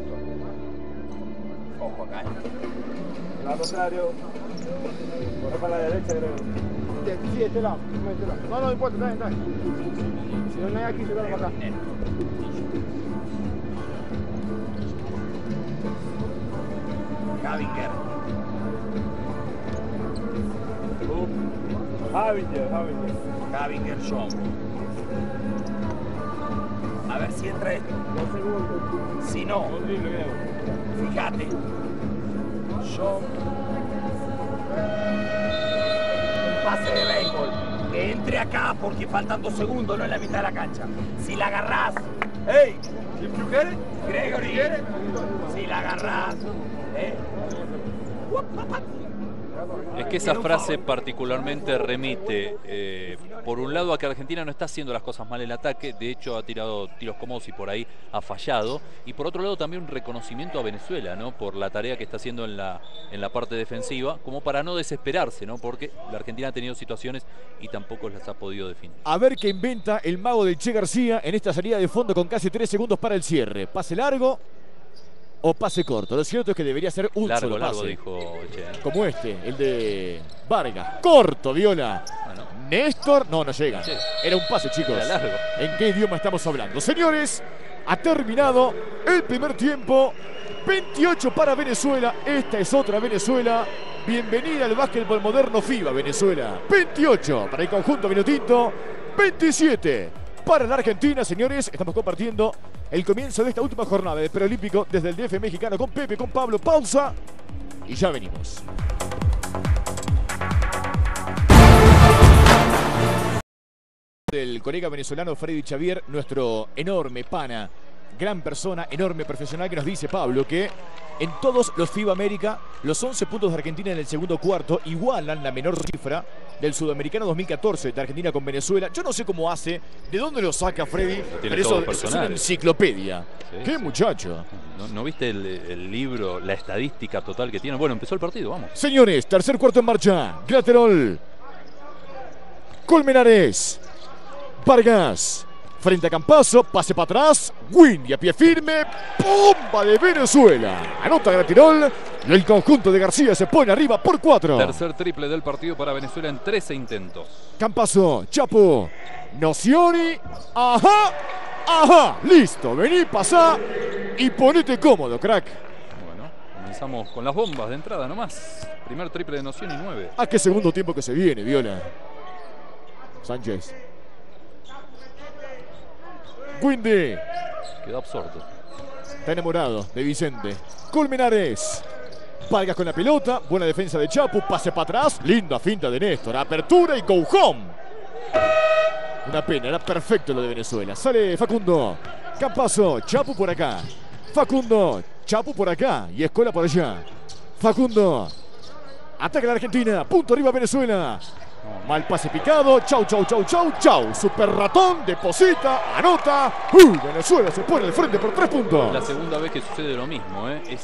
Ojo acá. Al contrario. Corre para la derecha, creo. Sí, este lado. Este lado. No, no importa, está bien, está bien. Si no hay aquí, se va para acá. Javinger. Javier, Javier. Javinger John. A ver si entra esto. Dos segundos. Si no, Horrible, Diego. fíjate. John. Un pase de béisbol. Que entre acá porque faltan dos segundos, no en la mitad de la cancha. Si la agarrás. ¡Ey! Gregory. Si la agarrás. ¿Eh? Es que esa frase particularmente remite, eh, por un lado, a que Argentina no está haciendo las cosas mal en el ataque, de hecho ha tirado tiros cómodos y por ahí ha fallado, y por otro lado también un reconocimiento a Venezuela, ¿no? Por la tarea que está haciendo en la, en la parte defensiva, como para no desesperarse, ¿no? Porque la Argentina ha tenido situaciones y tampoco las ha podido definir. A ver qué inventa el mago del Che García en esta salida de fondo con casi tres segundos para el cierre. Pase largo o pase corto. Lo cierto es que debería ser un Largo, solo largo, pase. dijo Che. Como este, el de Vargas. Corto, Viola. Bueno, Néstor, no, no llega. No llega. Era un pase, chicos. Era largo. ¿En qué idioma estamos hablando? Señores, ha terminado el primer tiempo. veintiocho para Venezuela. Esta es otra Venezuela. Bienvenida al básquetbol moderno FIBA, Venezuela. veintiocho para el conjunto vinotinto. veintisiete para la Argentina, señores. Estamos compartiendo el comienzo de esta última jornada del preolímpico desde el D F mexicano con Pepe, con Pablo. Pausa y ya venimos. El colega venezolano Freddy Xavier, nuestro enorme pana, gran persona, enorme profesional, que nos dice, Pablo, que en todos los FIBA América, los once puntos de Argentina en el segundo cuarto igualan la menor cifra del Sudamericano dos mil catorce de Argentina con Venezuela. Yo no sé cómo hace, de dónde lo saca Freddy, pero todo eso es personal. una enciclopedia. Sí, ¡Qué sí. muchacho! ¿No, no viste el, el libro, la estadística total que tiene? Bueno, empezó el partido, vamos. Señores, tercer cuarto en marcha. Graterol. Colmenares. Vargas. Frente a Campazzo, pase para atrás. Win y a pie firme. ¡Bomba de Venezuela! Anota Graterol. Y el conjunto de García se pone arriba por cuatro. Tercer triple del partido para Venezuela en trece intentos. Campazzo, Chapo. Nocioni. Ajá. Ajá. Listo. Vení, pasá. Y ponete cómodo, crack. Bueno, comenzamos con las bombas de entrada nomás. Primer triple de Nocioni, nueve. ¿A qué segundo tiempo que se viene, Viola? Sánchez. Windy. Quedó absorto. Está enamorado de Vicente. Colmenares. Vargas con la pelota. Buena defensa de Chapu. Pase para atrás. Linda finta de Néstor. Apertura y go home. Una pena. Era perfecto lo de Venezuela. Sale Facundo. Campazzo. Chapu por acá. Facundo. Chapu por acá. Y Escola por allá. Facundo. Ataca la Argentina. Punto arriba Venezuela. Mal pase picado. Chau, chau, chau, chau, chau. Super ratón. Deposita. Anota. Uh, Venezuela se pone al frente por tres puntos. La segunda vez que sucede lo mismo, ¿eh? Es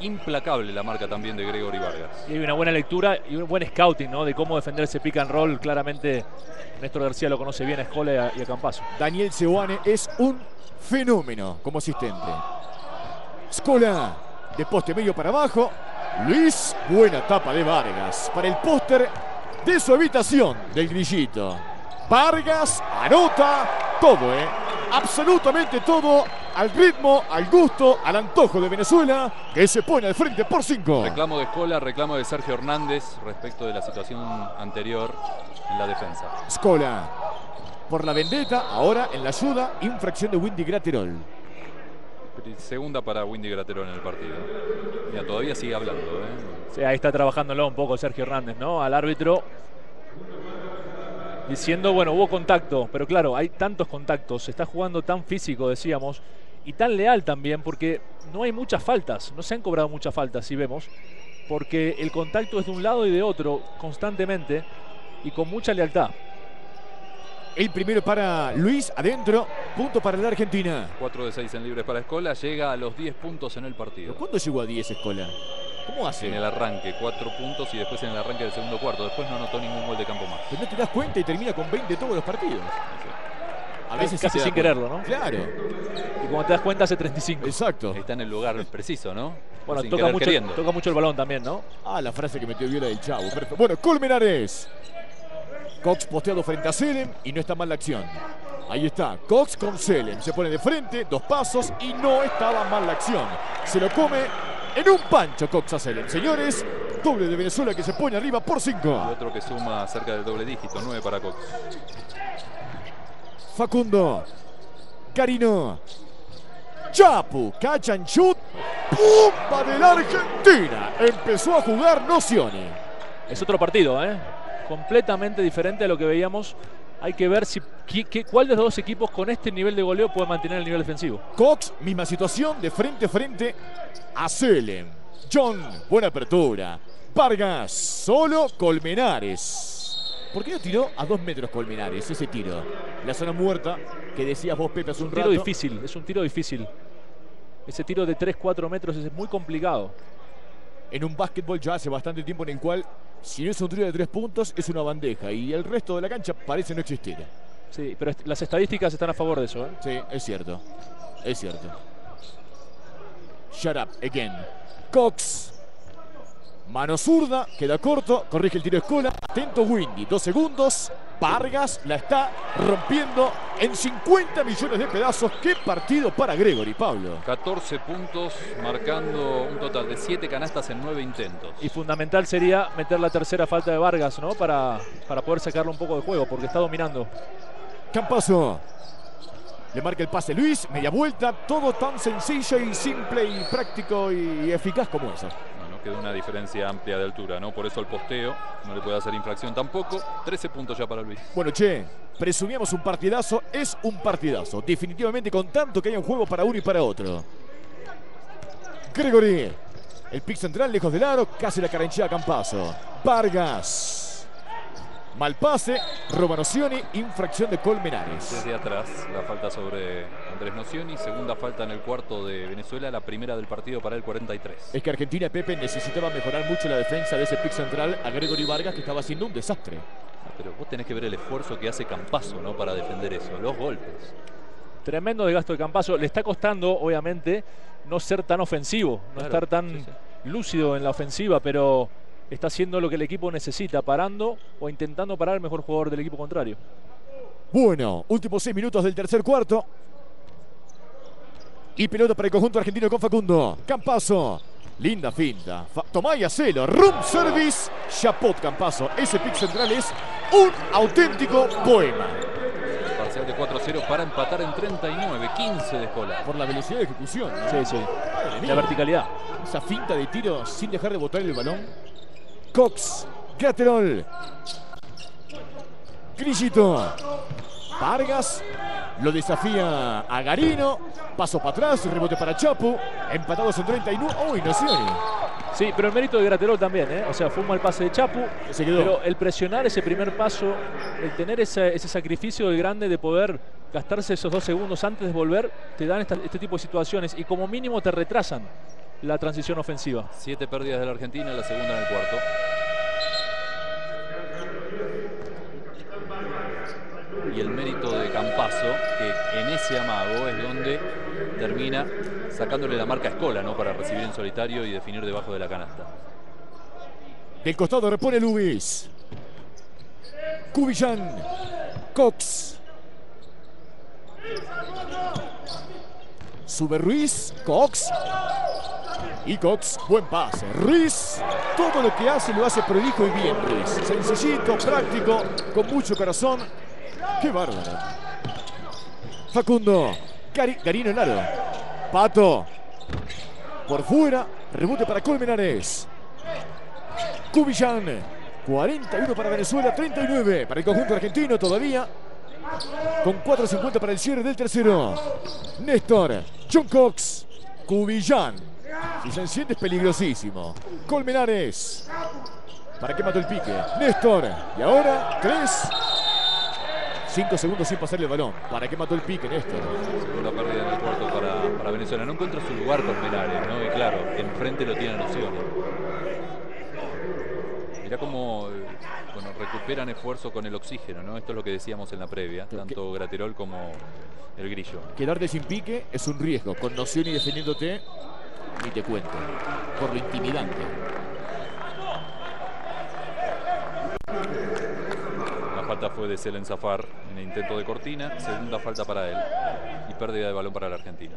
implacable la marca también de Gregory Vargas. Y hay una buena lectura y un buen scouting, ¿no?, de cómo defender ese pick and roll. Claramente Néstor García lo conoce bien a Escola y a, y a Campazzo. Daniel Seoane es un fenómeno como asistente. Escola de poste medio para abajo. Luis, buena tapa de Vargas para el póster de su habitación del Grillito. Vargas anota todo, ¿eh? Absolutamente todo, al ritmo, al gusto, al antojo de Venezuela, que se pone al frente por cinco. Reclamo de Escola, reclamo de Sergio Hernández respecto de la situación anterior en la defensa. Escola por la vendetta, ahora en la ayuda, infracción de Windy Graterol. Segunda para Windy Graterol en el partido. Mira, todavía sigue hablando, ¿eh? Sí, ahí está trabajándolo un poco Sergio Hernández, ¿no?, al árbitro, diciendo, bueno, hubo contacto, pero claro, hay tantos contactos, se está jugando tan físico, decíamos, y tan leal también, porque no hay muchas faltas, no se han cobrado muchas faltas, si vemos, porque el contacto es de un lado y de otro constantemente y con mucha lealtad. El primero para Luis, adentro, punto para la Argentina. cuatro de seis en libres para Escola, llega a los diez puntos en el partido. ¿Cuándo llegó a diez Escola? ¿Cómo hace? En el arranque, cuatro puntos y después en el arranque del segundo cuarto. Después no anotó ningún gol de campo más. Pero no te das cuenta y termina con veinte todos los partidos. A veces casi sí sin te das quererlo, cuenta. ¿no? Claro. Y cuando te das cuenta hace treinta y cinco. Exacto. Está en el lugar preciso, ¿no? Bueno, Sin toca querer mucho, queriendo. toca mucho el balón también, ¿no? Ah, la frase que metió Viola del Chavo. Perfecto. Bueno, Colmenares. Cox posteado frente a Selem y no está mal la acción. Ahí está, Cox con Selem. Se pone de frente, dos pasos y no estaba mal la acción. Se lo come en un pancho Cox a Selem. Señores, doble de Venezuela que se pone arriba por cinco. Y otro que suma cerca del doble dígito, nueve para Cox. Facundo. Carino. Chapu, catch and shoot. ¡Pumba de la Argentina! Empezó a jugar Nocioni. Es otro partido, ¿eh? Completamente diferente a lo que veíamos. Hay que ver si qué, qué, cuál de los dos equipos con este nivel de goleo puede mantener el nivel defensivo. Cox, misma situación, de frente a frente a Selem. John, buena apertura. Vargas, solo Colmenares. ¿Por qué no tiró a dos metros Colmenares ese tiro? La zona muerta que decías vos, Pepe, hace un, un tiro rato. difícil, es un tiro difícil. Ese tiro de tres cuatro metros es muy complicado. En un básquetbol ya hace bastante tiempo en el cual, si no es un tiro de tres puntos, es una bandeja. Y el resto de la cancha parece no existir. Sí, pero las estadísticas están a favor de eso, ¿eh? Sí, es cierto. Es cierto. Shut up again. Cox. Mano zurda, queda corto, corrige el tiro de Escola. Atento Windy, dos segundos. Vargas la está rompiendo en cincuenta millones de pedazos. ¡Qué partido para Gregory, Pablo! catorce puntos, marcando un total de siete canastas en nueve intentos. Y fundamental sería meter la tercera falta de Vargas, ¿no? Para, para poder sacarle un poco de juego, porque está dominando. Campazzo. Le marca el pase Luis, media vuelta. Todo tan sencillo y simple y práctico y eficaz como eso. Queda una diferencia amplia de altura, ¿no? Por eso el posteo no le puede hacer infracción tampoco. trece puntos ya para Luis. Bueno, che, presumíamos un partidazo. Es un partidazo. Definitivamente con tanto que hay en juego para uno y para otro. Gregory. El pick central lejos del aro. Casi la caranchea a Campazzo. Vargas. Mal pase. Roba Nocioni. Infracción de Colmenares. Desde atrás la falta sobre Andrés Nocioni. Segunda falta en el cuarto de Venezuela. La primera del partido para el cuarenta y tres. Es que Argentina, Pepe, necesitaba mejorar mucho la defensa de ese pick central a Gregory Vargas, que estaba haciendo un desastre. Pero vos tenés que ver el esfuerzo que hace Campazzo, ¿no? Para defender eso. Los golpes. Tremendo desgasto de Campazzo. Le está costando, obviamente, no ser tan ofensivo. No Claro, estar tan sí, sí. lúcido en la ofensiva, pero está haciendo lo que el equipo necesita, parando o intentando parar al mejor jugador del equipo contrario. Bueno, últimos seis minutos del tercer cuarto. Y pelota para el conjunto argentino con Facundo. Campazzo. Linda finta. Fa Tomá y hacelo. Room service. Chapot Campazzo. Ese pick central es un auténtico poema. Parcial de cuatro cero para empatar en treinta y nueve. quince de Escola. Por la velocidad de ejecución, ¿no? Sí, sí. Madre mía. La verticalidad. Esa finta de tiro sin dejar de botar el balón. Cox. Graterol. Grillito. Vargas. Lo desafía a Garino. Paso para atrás. Rebote para Chapu. Empatados en treinta y nueve. ¡Uy, Nocioni! Sí, pero el mérito de Graterol también, ¿eh? O sea, fue un mal pase de Chapu. Se quedó. Pero el presionar ese primer paso, el tener ese, ese sacrificio del grande de poder gastarse esos dos segundos antes de volver, te dan esta, este tipo de situaciones y como mínimo te retrasan. la transición ofensiva. Siete pérdidas de la Argentina, la segunda en el cuarto. Y el mérito de Campazzo, que en ese amago es donde termina sacándole la marca a Scola, ¿no? Para recibir en solitario y definir debajo de la canasta. Del costado repone Luis. Cubillán. Cox. Sube Ruiz. Cox. Y Cox, buen pase. Ruiz, todo lo que hace lo hace prolijo y bien Ruiz. Sencillito, práctico, con mucho corazón. ¡Qué bárbaro! Facundo. Gari, Garino en aro. Pato. Por fuera. Rebote para Colmenares. Cubillán. cuarenta y uno para Venezuela. treinta y nueve para el conjunto argentino todavía. Con cuatro cincuenta para el cierre del tercero. Néstor. John Cox. Cubillán. Si se enciende es peligrosísimo. Colmenares. ¿Para qué mató el pique? Néstor. Y ahora tres. Cinco segundos sin pasarle el balón. ¿Para qué mató el pique, Néstor? Segunda pérdida en el cuarto para, para Venezuela. No encuentra su lugar Colmenares, ¿no? Y claro, enfrente lo tiene Nocioni. Mirá cómo bueno, recuperan esfuerzo con el oxígeno, ¿no? Esto es lo que decíamos en la previa, tanto Graterol como el Grillo. Quedarte sin pique es un riesgo. Con Nocioni defendiéndote, ni te cuento. Por lo intimidante. La falta fue de Selen Zafar en el intento de Cortina. Segunda falta para él. Y pérdida de balón para la Argentina.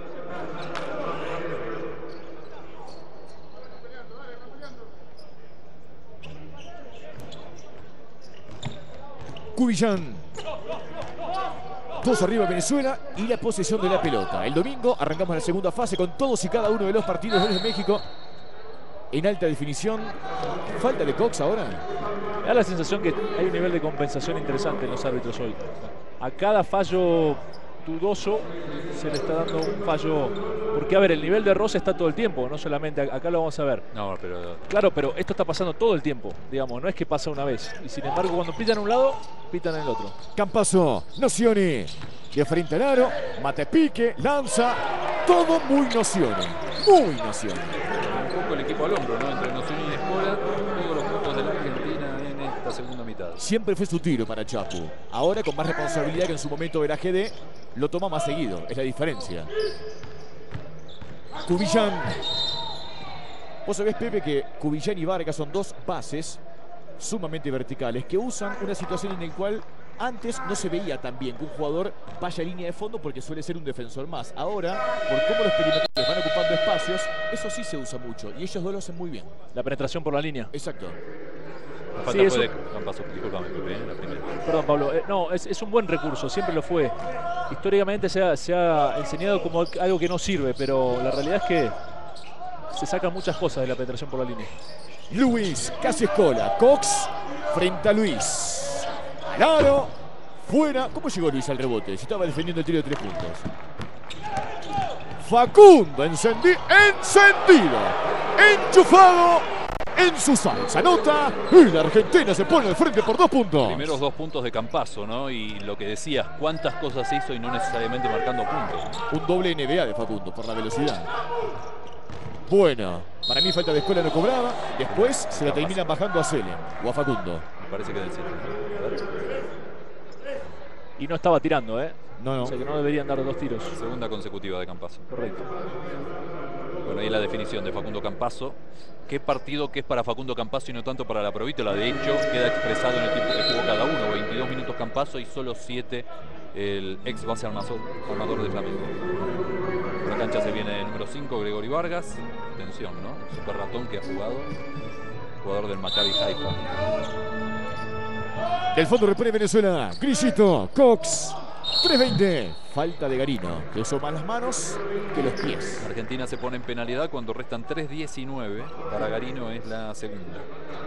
Cubillán. Dos arriba Venezuela y la posesión de la pelota. El domingo arrancamos la segunda fase con todos y cada uno de los partidos desde México en alta definición. ¿Falta de Cox ahora? Me da la sensación que hay un nivel de compensación interesante en los árbitros hoy. A cada fallo dudoso se le está dando un fallo. Porque, a ver, el nivel de roce está todo el tiempo, no solamente acá lo vamos a ver. No, pero... Claro, pero esto está pasando todo el tiempo, digamos, no es que pasa una vez. Y sin embargo, cuando pitan un lado, pitan en el otro. Campazzo, Nocioni, de frente al aro, mate pique, lanza, todo muy Nocioni, muy Nocioni. Un poco el equipo al hombro, ¿no? Entre Nocioni y Scola, todos los puntos de la Argentina en esta segunda mitad. Siempre fue su tiro para Chapu. Ahora con más responsabilidad que en su momento era G D, lo toma más seguido, es la diferencia. Cubillán. Vos sabés, Pepe, que Cubillán y Vargas son dos bases sumamente verticales que usan una situación en la cual antes no se veía tan bien que un jugador vaya a línea de fondo porque suele ser un defensor más. Ahora, por cómo los perimetrales van ocupando espacios, eso sí se usa mucho y ellos dos lo hacen muy bien. La penetración por la línea. Exacto. La falta Sí, fue eso... de Campazzo, disculpame, Pepe, la primera. Perdón, Pablo. Eh, no, es, es un buen recurso, siempre lo fue. Históricamente se ha, se ha enseñado como algo que no sirve, pero la realidad es que se sacan muchas cosas de la penetración por la línea. Luis, casi Scola. Cox frente a Luis. Al aro, fuera. ¿Cómo llegó Luis al rebote? Si estaba defendiendo el tiro de tres puntos. Facundo, encendi encendido, enchufado en su salsa. Nota y la Argentina se pone al frente por dos puntos. Primeros dos puntos de Campazzo, ¿no? Y lo que decías, cuántas cosas hizo y no necesariamente marcando puntos. Un doble N B A de Facundo por la velocidad. Bueno, para mí falta de Scola no cobraba. Después se la terminan bajando a Selen o a Facundo. Me parece que del siete. Y no estaba tirando, ¿eh? No, no. O sea que no deberían dar dos tiros. Segunda consecutiva de Campazzo. Correcto. Bueno, ahí la definición de Facundo Campazzo. ¿Qué partido que es para Facundo Campazzo y no tanto para la Provítola? De hecho, queda expresado en el tiempo que jugó cada uno. veintidós minutos Campazzo y solo siete el ex base armador de Flamengo. Por la cancha se viene el número cinco, Gregory Vargas. Atención, ¿no? Un super ratón que ha jugado. Jugador del Maccabi Haifa. Del fondo repone Venezuela. Grillito, Cox. tres veinte. Falta de Garino, que usó más las manos que los pies. Argentina se pone en penalidad cuando restan tres diecinueve. Para Garino es la segunda.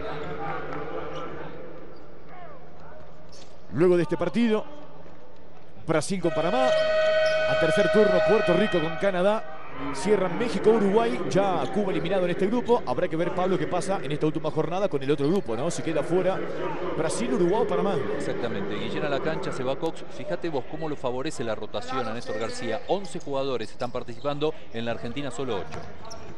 Luego de este partido, Brasil con Panamá. A tercer turno, Puerto Rico con Canadá. Cierran México, Uruguay, ya Cuba eliminado en este grupo. Habrá que ver, Pablo, qué pasa en esta última jornada con el otro grupo, ¿no? Si queda fuera Brasil, Uruguay o Panamá. Exactamente, Guillén a la cancha, se va Cox. Fíjate vos cómo lo favorece la rotación a Néstor García. once jugadores están participando, en la Argentina solo ocho.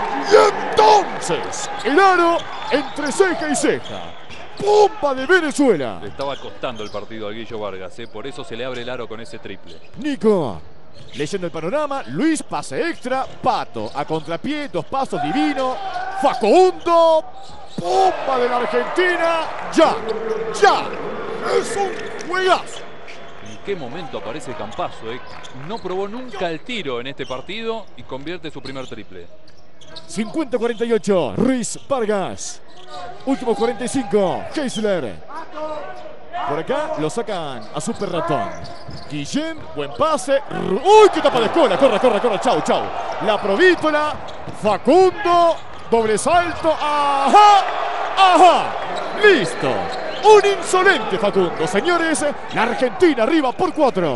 Y entonces, el aro entre ceja y ceja. ¡Bomba de Venezuela! Le estaba costando el partido a Guillo Vargas, ¿eh? Por eso se le abre el aro con ese triple. Nico, leyendo el panorama, Luis, pase extra, Pato, a contrapié, dos pasos, divino, Facundo, bomba de la Argentina, ya, ya, es un juegazo. ¿En qué momento aparece Campazzo? Eh? No probó nunca el tiro en este partido y convierte su primer triple. cincuenta cuarenta y ocho, Ruiz Vargas. Últimos cuarenta y cinco, Keisler. Por acá lo sacan a Super Ratón. Guillén, buen pase. ¡Uy, qué tapa de escuela! Corre, corre, corre. Chau, chau. La Provítola. Facundo. Doble salto. ¡Ajá! ¡Ajá! ¡Listo! Un insolente Facundo. Señores, la Argentina arriba por cuatro.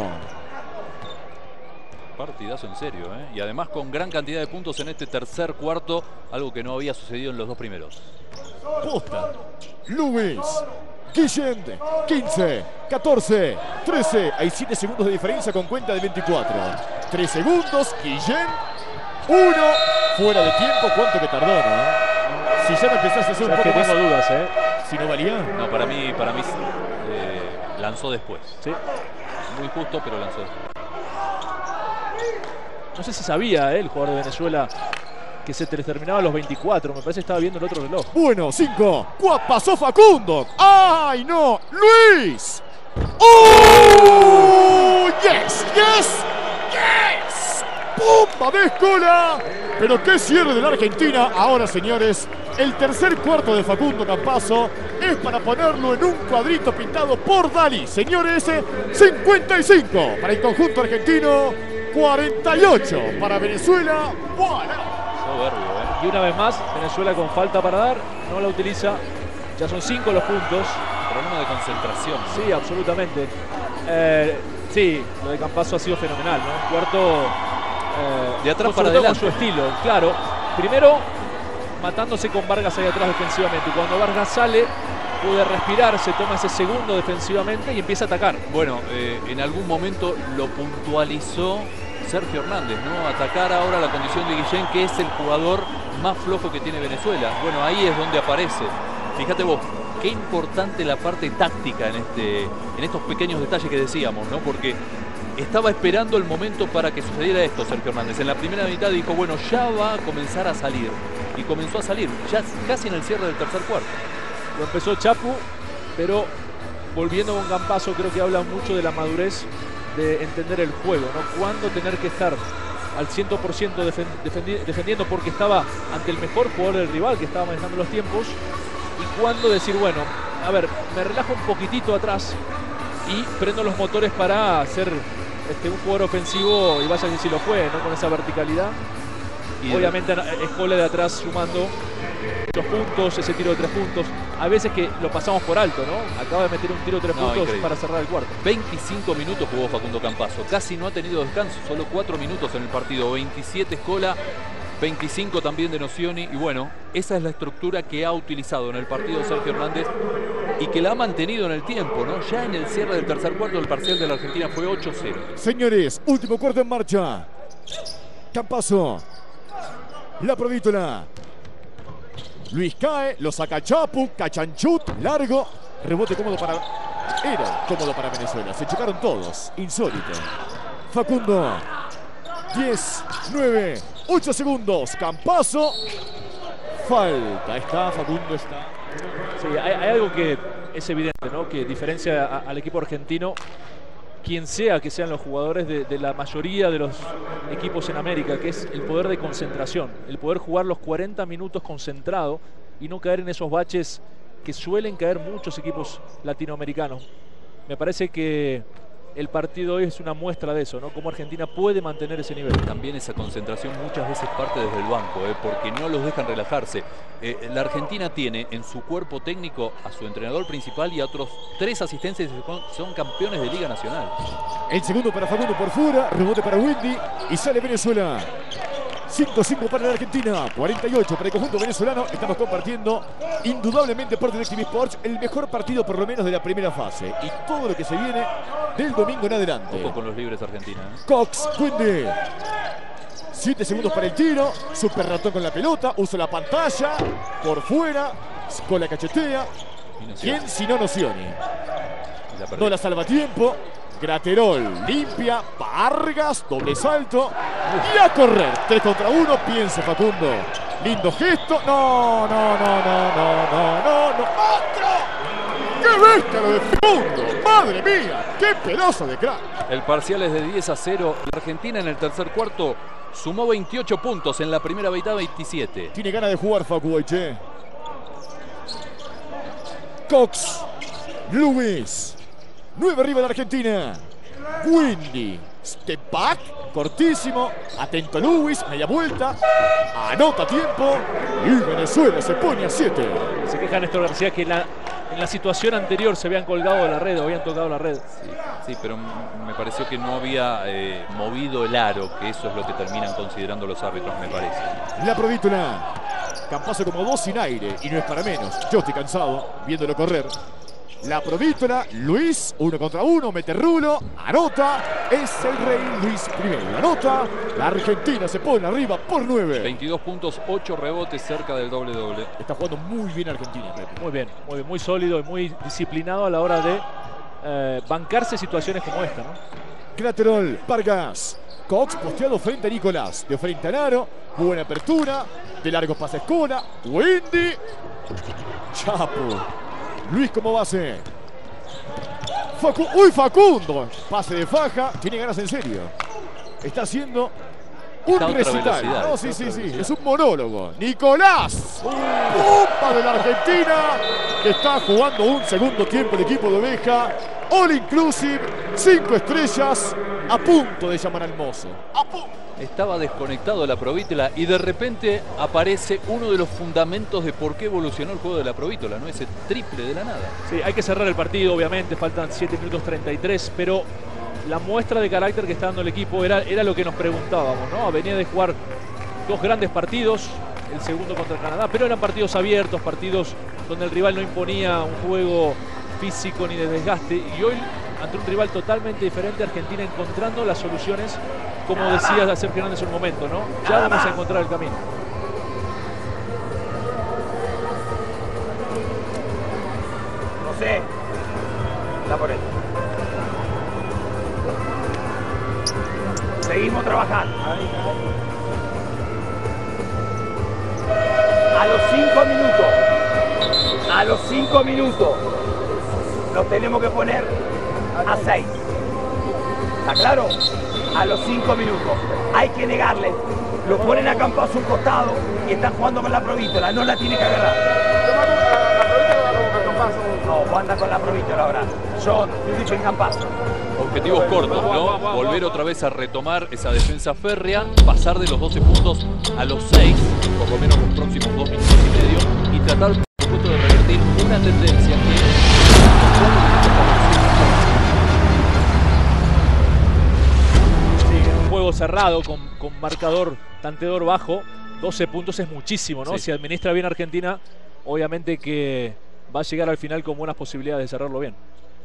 Partidazo en serio, ¿eh? Y además con gran cantidad de puntos en este tercer cuarto, algo que no había sucedido en los dos primeros. Posta. Luis. Guillén, quince, catorce, trece. Hay siete segundos de diferencia con cuenta de veinticuatro. tres segundos. Guillén. uno. Fuera de tiempo. ¿Cuánto que tardó, no? Si ya me empezaste a hacer O sea, un poco que más... tengo dudas, ¿eh? Si no valía. No, para mí, para mí eh, lanzó después. Sí. Muy justo, pero lanzó después. No sé si sabía, ¿eh? El jugador de Venezuela que se terminaba a los veinticuatro. Me parece que estaba viendo el otro reloj. Bueno, cinco. cuatro. Pasó Facundo. ¡Ay, no! ¡Luis! ¡Oh! ¡Yes! ¡Yes! ¡Yes! ¡Bomba de escola! Pero qué cierre de la Argentina. Ahora, señores, el tercer cuarto de Facundo Campazzo es para ponerlo en un cuadrito pintado por Dalí. Señores, cincuenta y cinco para el conjunto argentino, cuarenta y ocho para Venezuela. ¡Voilà! Soberbio, ¿eh? Y una vez más, Venezuela con falta para dar, no la utiliza. Ya son cinco los puntos. Problema de concentración. Sí, absolutamente. Eh, sí, lo de Campazzo ha sido fenomenal, ¿no? Cuarto... Eh, de atrás sobre para todo adelante. con su estilo, claro. Primero, matándose con Vargas ahí atrás defensivamente. Y cuando Vargas sale, puede respirar, se toma ese segundo defensivamente y empieza a atacar. Bueno, eh, en algún momento lo puntualizó Sergio Hernández, ¿no? Atacar ahora la condición de Guillén, que es el jugador más flojo que tiene Venezuela. Bueno, ahí es donde aparece. Fíjate vos, qué importante la parte táctica en, este, en estos pequeños detalles que decíamos, ¿no? Porque estaba esperando el momento para que sucediera esto Sergio Hernández. En la primera mitad dijo, bueno, ya va a comenzar a salir. Y comenzó a salir, ya casi en el cierre del tercer cuarto. Lo empezó Chapu, pero volviendo con Campazzo, creo que habla mucho de la madurez de entender el juego, ¿no? Cuándo tener que estar al cien por ciento defendi defendiendo porque estaba ante el mejor jugador del rival que estaba manejando los tiempos, y cuándo decir, bueno, a ver, me relajo un poquitito atrás y prendo los motores para hacer este, un jugador ofensivo, y vaya que si lo fue, ¿no? Con esa verticalidad. Y obviamente Escola de atrás sumando los puntos, ese tiro de tres puntos. A veces que lo pasamos por alto, ¿no? Acaba de meter un tiro de tres No, puntos increíble. para cerrar el cuarto. veinticinco minutos jugó Facundo Campazzo. Casi no ha tenido descanso. Solo cuatro minutos en el partido. veintisiete Escola, veinticinco también de Nocioni. Y bueno, esa es la estructura que ha utilizado en el partido Sergio Hernández y que la ha mantenido en el tiempo, ¿no? Ya en el cierre del tercer cuarto, el parcial de la Argentina fue ocho cero. Señores, último cuarto en marcha. Campazzo. La Provítola. Luis cae, lo saca Chapu, Cachanchut, largo, rebote cómodo para... Era cómodo para Venezuela, se chocaron todos, insólito. Facundo, diez, nueve, ocho segundos, Campazzo, falta, está, Facundo está. Sí, hay, hay algo que es evidente, ¿no? Que diferencia a, al equipo argentino, quien sea que sean los jugadores de, de la mayoría de los equipos en América, que es el poder de concentración, el poder jugar los cuarenta minutos concentrado y no caer en esos baches que suelen caer muchos equipos latinoamericanos. Me parece que el partido hoy es una muestra de eso, ¿no? Cómo Argentina puede mantener ese nivel. También esa concentración muchas veces parte desde el banco, ¿eh? Porque no los dejan relajarse. Eh, la Argentina tiene en su cuerpo técnico a su entrenador principal y a otros tres asistentes que son campeones de Liga Nacional. El segundo para Facundo por fuera, rebote para Windy y sale Venezuela. cinco cinco para la Argentina, cuarenta y ocho para el conjunto venezolano. Estamos compartiendo indudablemente por DirecTV Sports el mejor partido por lo menos de la primera fase y todo lo que se viene del domingo en adelante. Ojo con los libres Argentina, ¿eh? Cox, Windy. siete segundos para el tiro. Super ratón con la pelota. Usa la pantalla. Por fuera. Con la cachetea. ¿Quién si no Nocioni? No la salva a tiempo. Graterol limpia. Vargas. Doble salto. Y a correr. tres contra uno. Piensa Facundo. Lindo gesto. No, no, no, no, no, no, no, no. ¡Otro! ¡Qué bestia lo de Facundo! ¡Madre mía! ¡Qué pedazo de crack! El parcial es de diez a cero. La Argentina en el tercer cuarto sumó veintiocho puntos. En la primera mitad veintisiete. Tiene ganas de jugar Facu, che. Cox. Lewis. nueve arriba de Argentina. Windy. Step back. Cortísimo. Atento Lewis. Media vuelta. Anota tiempo. Y Venezuela se pone a siete. Se queja Néstor García que la, en la situación anterior se habían colgado de la red, o habían tocado la red. Sí, sí, pero me pareció que no había eh, movido el aro, que eso es lo que terminan considerando los árbitros, me parece. La Provítola. Campazo como dos sin aire. Y no es para menos. Yo estoy cansado viéndolo correr. La Provítola, Luis, uno contra uno, mete rulo, anota, es el rey Luis primero, anota, la Argentina se pone arriba por nueve. veintidós puntos, ocho rebotes, cerca del doble doble. Está jugando muy bien Argentina, Pepe. Muy bien, muy bien, muy sólido y muy disciplinado a la hora de eh, bancarse situaciones como esta, ¿no? Graterol, Vargas, Cox posteado frente a Nicolás, de frente a Naro, buena apertura, de largo pasa Escola, Wendy, Chapo. Luis como base. Facu ¡Uy, Facundo! Pase de faja. Tiene ganas en serio. Está haciendo un Está recital. No, sí, sí, sí. Es un monólogo. Nicolás. ¡Opa de la Argentina! Que está jugando un segundo tiempo el equipo de Oveja. All inclusive. Cinco estrellas. A punto de llamar al mozo. A punto. Estaba desconectado la Provítola y de repente aparece uno de los fundamentos de por qué evolucionó el juego de la Provítola, ¿no? Ese triple de la nada. Sí, hay que cerrar el partido, obviamente, faltan siete minutos treinta y tres, pero la muestra de carácter que está dando el equipo era, era lo que nos preguntábamos, ¿no? Venía de jugar dos grandes partidos, el segundo contra Canadá, pero eran partidos abiertos, partidos donde el rival no imponía un juego físico ni de desgaste, y hoy, ante un rival totalmente diferente, Argentina encontrando las soluciones, como decía Sergio Hernández en un momento, ¿no? Ya vamos a encontrar el camino. No sé. La por él. Seguimos trabajando. A los cinco minutos. A los cinco minutos. Nos tenemos que poner a seis. ¿Está claro? A los cinco minutos. Hay que negarle. Lo ponen a Campazo un costado y están jugando con la Provítola. No la tiene que agarrar. No, anda con la Provítola ahora. Yo, yo dicho en Campazo. Objetivos cortos, ¿no? Volver otra vez a retomar esa defensa férrea, pasar de los doce puntos a los seis, por lo menos los próximos dos minutos y medio, y tratar, por supuesto, de revertir una tendencia que... Juego cerrado con, con marcador tanteador bajo, doce puntos es muchísimo, ¿no? Sí. Si administra bien Argentina, obviamente que va a llegar al final con buenas posibilidades de cerrarlo bien.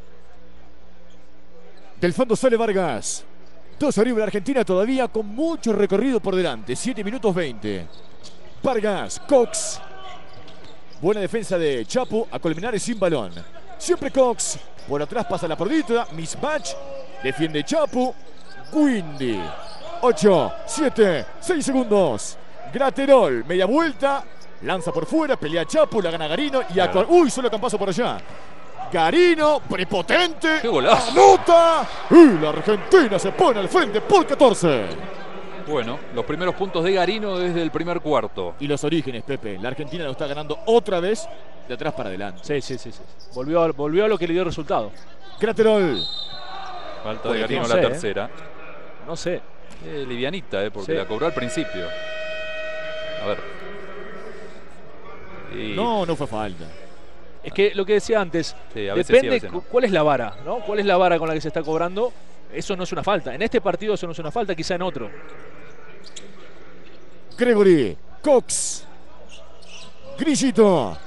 Del fondo sale Vargas. Dos arriba de Argentina todavía con mucho recorrido por delante. siete minutos veinte. Vargas, Cox. Buena defensa de Chapo. A Colmenares sin balón. Siempre Cox. Por atrás pasa la Provítola. Mismatch. Defiende Chapo. Windy. ocho, siete, seis segundos. Graterol. Media vuelta. Lanza por fuera. Pelea Chapo. La gana Garino. Y a... Uy, solo Campazo por allá. Garino, prepotente. ¡Qué golazo! ¡Anota! Y la Argentina se pone al frente por catorce. Bueno, los primeros puntos de Garino desde el primer cuarto. Y los orígenes, Pepe. La Argentina lo está ganando otra vez de atrás para adelante. Sí, sí, sí, sí. Volvió, a, volvió a lo que le dio resultado. Graterol. Falta de Garino no la sé, tercera. ¿eh? No sé. Eh, livianita, eh, porque Sí. la cobró al principio. A ver. Y... No, no fue falta. Es que lo que decía antes, Sí, a veces sí, depende a veces no. cu- cuál es la vara, ¿no? ¿Cuál es la vara con la que se está cobrando? Eso no es una falta. En este partido eso no es una falta, quizá en otro. Gregory. Cox. Grillito.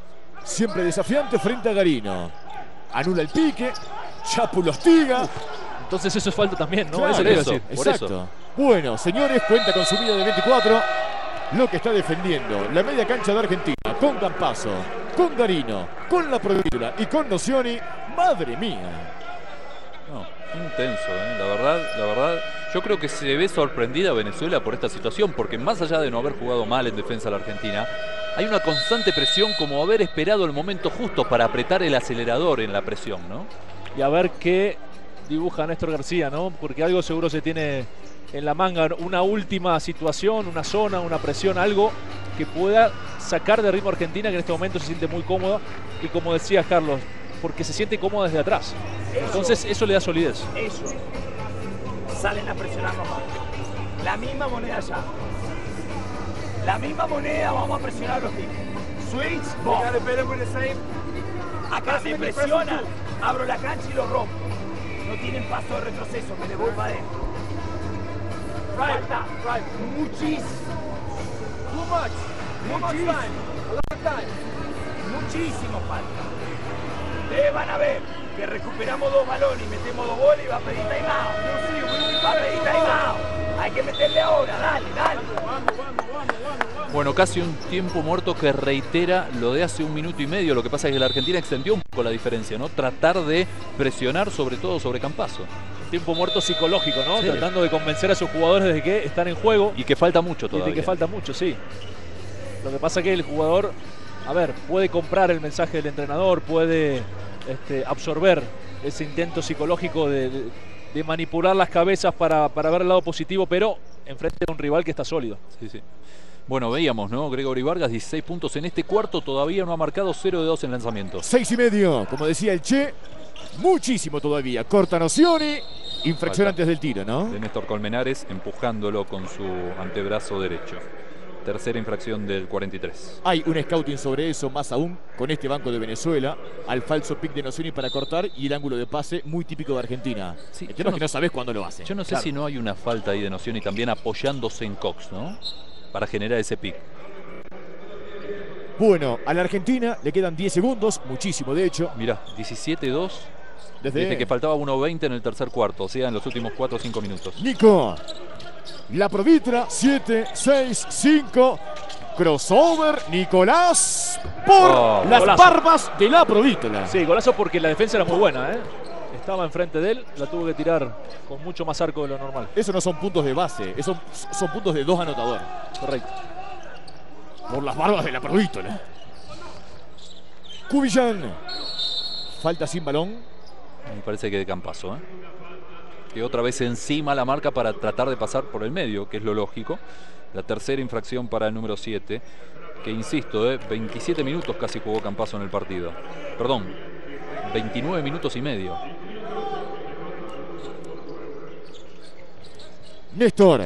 Siempre desafiante frente a Garino. Anula el pique. Chapu lo hostiga. Entonces eso es falta también, ¿no? Claro, eso quiero eso, decir. por exacto. eso. Bueno, señores, cuenta con su vida de veinticuatro. Lo que está defendiendo la media cancha de Argentina, con Campazzo, con Garino, con La Provítola y con Nocioni. Madre mía. No, intenso, ¿eh? La verdad, la verdad, yo creo que se ve sorprendida Venezuela por esta situación, porque más allá de no haber jugado mal en defensa la Argentina, hay una constante presión, como haber esperado el momento justo para apretar el acelerador en la presión, ¿no? Y a ver qué dibuja Néstor García, ¿no? Porque algo seguro se tiene en la manga, una última situación, una zona, una presión, algo que pueda sacar de ritmo a Argentina, que en este momento se siente muy cómoda, y como decía Carlos, porque se siente cómoda desde atrás. Eso. Entonces eso le da solidez. Eso. Salen a presionarnos más. La misma moneda ya. La misma moneda, vamos a presionar los tipos. Switch, bomb. Acá me presionan, abro la cancha y lo rompo. No tienen paso de retroceso, me le voy para adentro. Falta, muchísimo. Too much. Muchísimo. Muchísimo falta. Ustedes van a ver que recuperamos dos balones y metemos dos goles y va a pedir timeout. Va a pedir timeout. Hay que meterle ahora, dale, dale. Bueno, casi un tiempo muerto que reitera lo de hace un minuto y medio. Lo que pasa es que la Argentina extendió un poco la diferencia, ¿no? Tratar de presionar sobre todo sobre Campazzo. Tiempo muerto psicológico, ¿no? Sí. Tratando de convencer a sus jugadores de que están en juego. Y que falta mucho Y todavía. de que falta mucho, sí. Lo que pasa es que el jugador, a ver, puede comprar el mensaje del entrenador, puede este, absorber ese intento psicológico de, de, de manipular las cabezas para, para ver el lado positivo, pero enfrente de un rival que está sólido. Sí, sí. Bueno, veíamos, ¿no? Gregory Vargas, dieciséis puntos en este cuarto, todavía no ha marcado, cero de dos en lanzamientos. Seis y medio, como decía el Che. Muchísimo todavía. Corta Nocioni. Infracción Falta antes del tiro, ¿no? de Néstor Colmenares, empujándolo con su antebrazo derecho. Tercera infracción del cuarenta y tres. Hay un scouting sobre eso, más aún con este banco de Venezuela. Al falso pick de Nocioni para cortar y el ángulo de pase muy típico de Argentina. Sí, El tema yo es que no- no sabés cuándo lo hace. Yo no sé Claro. si no hay una falta ahí de Nocioni también apoyándose en Cox, ¿no? Para generar ese pick. Bueno, a la Argentina le quedan diez segundos, muchísimo de hecho. Mirá, diecisiete dos Desde, desde que faltaba uno veinte en el tercer cuarto, o sea, en los últimos cuatro o cinco minutos. Nico. La Provitra, siete, seis, cinco. Crossover, Nicolás por Oh, las golazo. barbas de la Provítola. Sí, golazo porque la defensa era muy buena, ¿eh? Estaba enfrente de él, la tuvo que tirar con mucho más arco de lo normal. Esos no son puntos de base, esos son puntos de dos anotadores. Correcto. Por las barbas de la Provítola. Cubillán. Falta sin balón. Me parece que de Campazzo, ¿eh? Que otra vez encima la marca para tratar de pasar por el medio, que es lo lógico. La tercera infracción para el número siete, que insisto, ¿eh? veintisiete minutos casi jugó Campazzo en el partido. Perdón, veintinueve minutos y medio. Néstor.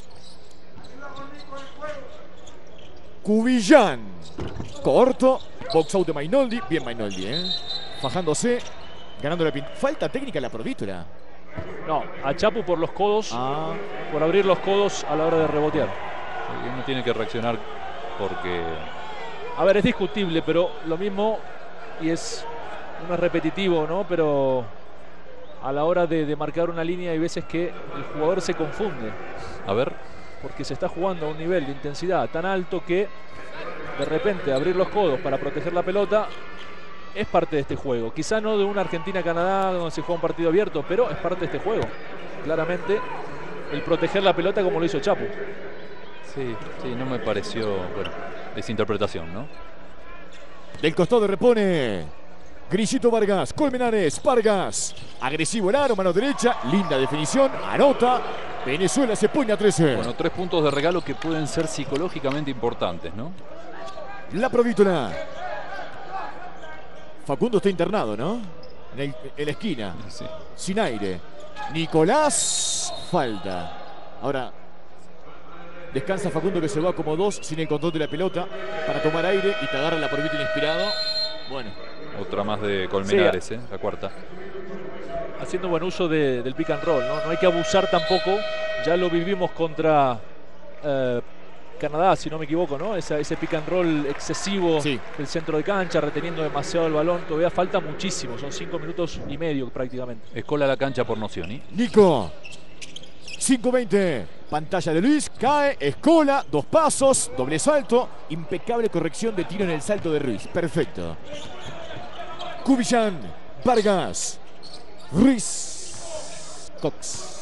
Cubillán. Corto. Box out de Mainoldi. Bien Mainoldi, ¿eh? Fajándose. Ganando la pintura. Falta técnica en la Provítola. No, a Chapu por los codos, Ah, por abrir los codos a la hora de rebotear. Uno tiene que reaccionar porque... A ver, es discutible, pero lo mismo, y es, no es repetitivo, ¿no? Pero a la hora de, de marcar una línea hay veces que el jugador se confunde, A ver, porque se está jugando a un nivel de intensidad tan alto que de repente abrir los codos para proteger la pelota es parte de este juego. Quizá no de una Argentina-Canadá donde se juega un partido abierto, pero es parte de este juego. Claramente, el proteger la pelota como lo hizo Chapu. sí, sí, no me pareció... Bueno, esa interpretación, ¿no? del costado repone. Grillito Vargas. Colmenares. Vargas. Agresivo el aro. Mano derecha. Linda definición. Anota. Venezuela se pone a trece. Bueno, tres puntos de regalo que pueden ser psicológicamente importantes, ¿no? La Provítola. Facundo está internado, ¿no? En, el- en la esquina. Sí. Sin aire. Nicolás. Falta. Ahora descansa Facundo, que se va como dos sin el control de la pelota para tomar aire y te agarra la Provítola inspirado. Bueno, Otra más de Colmenares, ¿eh? La cuarta. Haciendo buen uso de- del pick and roll, ¿no? No hay que abusar tampoco. Ya lo vivimos contra eh, Canadá, si no me equivoco, ¿no? Esa, ese pick and roll excesivo Sí. del centro de cancha, reteniendo demasiado el balón. Todavía falta muchísimo, son cinco minutos y medio prácticamente. Escola la cancha por Nocioni. Nico. cinco veinte. Pantalla de Luis. Cae. Escola. Dos pasos. Doble salto. Impecable corrección de tiro en el salto de Ruiz. Perfecto. Cubillán. Vargas. Ruiz. Cox.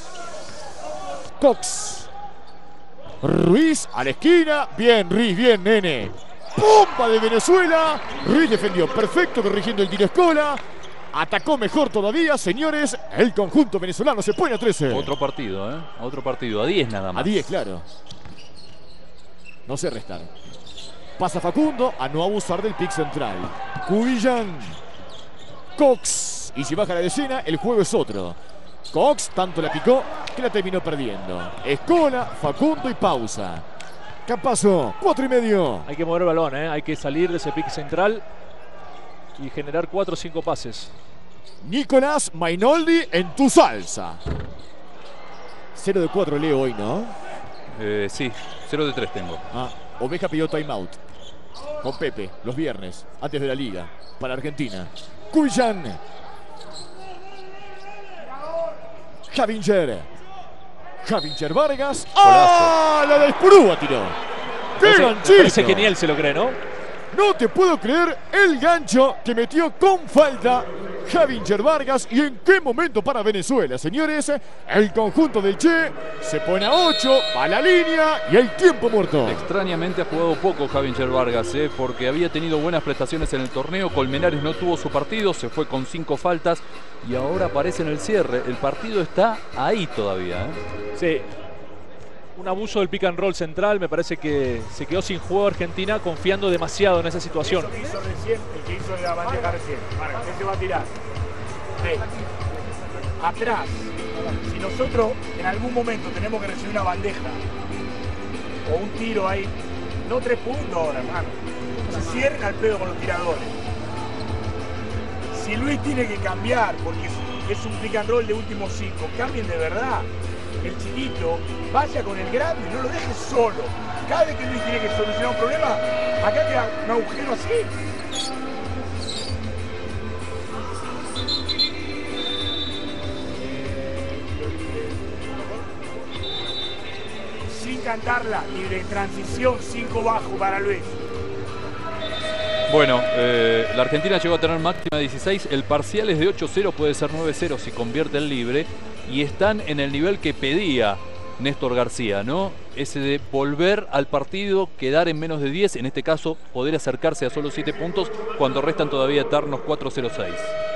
Cox. Ruiz a la esquina. Bien, Ruiz. Bien, nene. Bomba de Venezuela. Ruiz defendió perfecto, corrigiendo el tiro Escola. Atacó mejor todavía, señores. El conjunto venezolano se pone a trece. Otro partido, ¿eh? Otro partido. A diez nada más. A diez, claro. No se restan. Pasa Facundo a no abusar del pick central. Cubillán. Cox. Y si baja la decena, el juego es otro. Cox tanto la picó que la terminó perdiendo. Escola, Facundo y pausa. Campazzo, cuatro y medio. Hay que mover el balón, ¿eh? Hay que salir de ese pick central y generar cuatro o cinco pases. Nicolás Mainoldi en tu salsa. cero de cuatro Leo hoy, ¿no? Eh, sí, cero de tres tengo. Ah, Oveja pidió timeout con Pepe los viernes, antes de la liga, para Argentina. Cuyán. Javinger. Javinger Vargas. ¡Ah! La de Espurúa tiró. ¡Qué Parece, ganchito! parece que ni él se lo cree, ¿no? No te puedo creer el gancho que metió con falta Javinger Vargas. Y en qué momento para Venezuela, señores. El conjunto del Che se pone a ocho, va a la línea y hay tiempo muerto. Extrañamente ha jugado poco Javinger Vargas, ¿eh? Porque había tenido buenas prestaciones en el torneo. Colmenares no tuvo su partido, se fue con cinco faltas y ahora aparece en el cierre. El partido está ahí todavía, ¿eh? Sí. Un abuso del pick and roll central. Me parece que se quedó sin juego Argentina confiando demasiado en esa situación. Eso que hizo recién, el que hizo la bandeja recién. Vargas, ese va a tirar. Ve. Atrás. Si nosotros en algún momento tenemos que recibir una bandeja o un tiro ahí, no tres puntos ahora, hermano. Se cierren al pedo con los tiradores. Si Luis tiene que cambiar porque es un pick and roll de últimos cinco, cambien de verdad. El chiquito vaya con el grande, no lo dejes solo. Cada vez que Luis tiene que solucionar un problema, acá queda un agujero así. Sin cantarla, y de transición cinco bajo para Luis. Bueno, eh, la Argentina llegó a tener máxima dieciséis. El parcial es de ocho cero, puede ser nueve cero si convierte el libre. Y están en el nivel que pedía Néstor García, ¿no? Ese de volver al partido, quedar en menos de diez, en este caso poder acercarse a solo siete puntos cuando restan todavía eternos cuatro cero seis.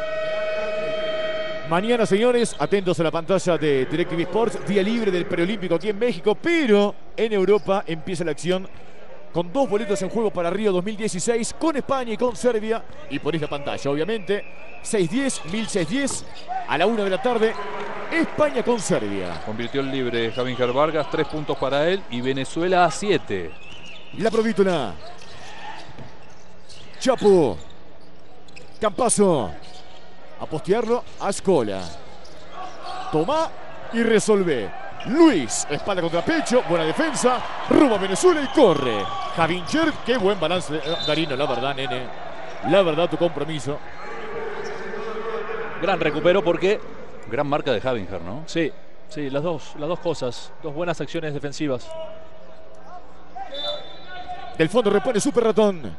Mañana, señores, atentos a la pantalla de DirecTV Sports, día libre del preolímpico aquí en México, pero en Europa empieza la acción con dos boletos en juego para Río dos mil dieciséis, con España y con Serbia, y por esta pantalla, obviamente, seis diez, mil seiscientos diez, a la una de la tarde, España con Serbia. Convirtió el libre Javinger Vargas, tres puntos para él, y Venezuela a siete. La Provítola. Chapo. Campazzo. A postearlo a Escola. Toma y resolve. Luis, espalda contra pecho, buena defensa. Roba Venezuela y corre. Javinger, qué buen balance, Darino, la verdad, nene. La verdad, tu compromiso. Gran recupero porque... Gran marca de Javinger, ¿no? Sí, sí, las dos, las dos cosas. Dos buenas acciones defensivas. Del fondo repone Super Ratón.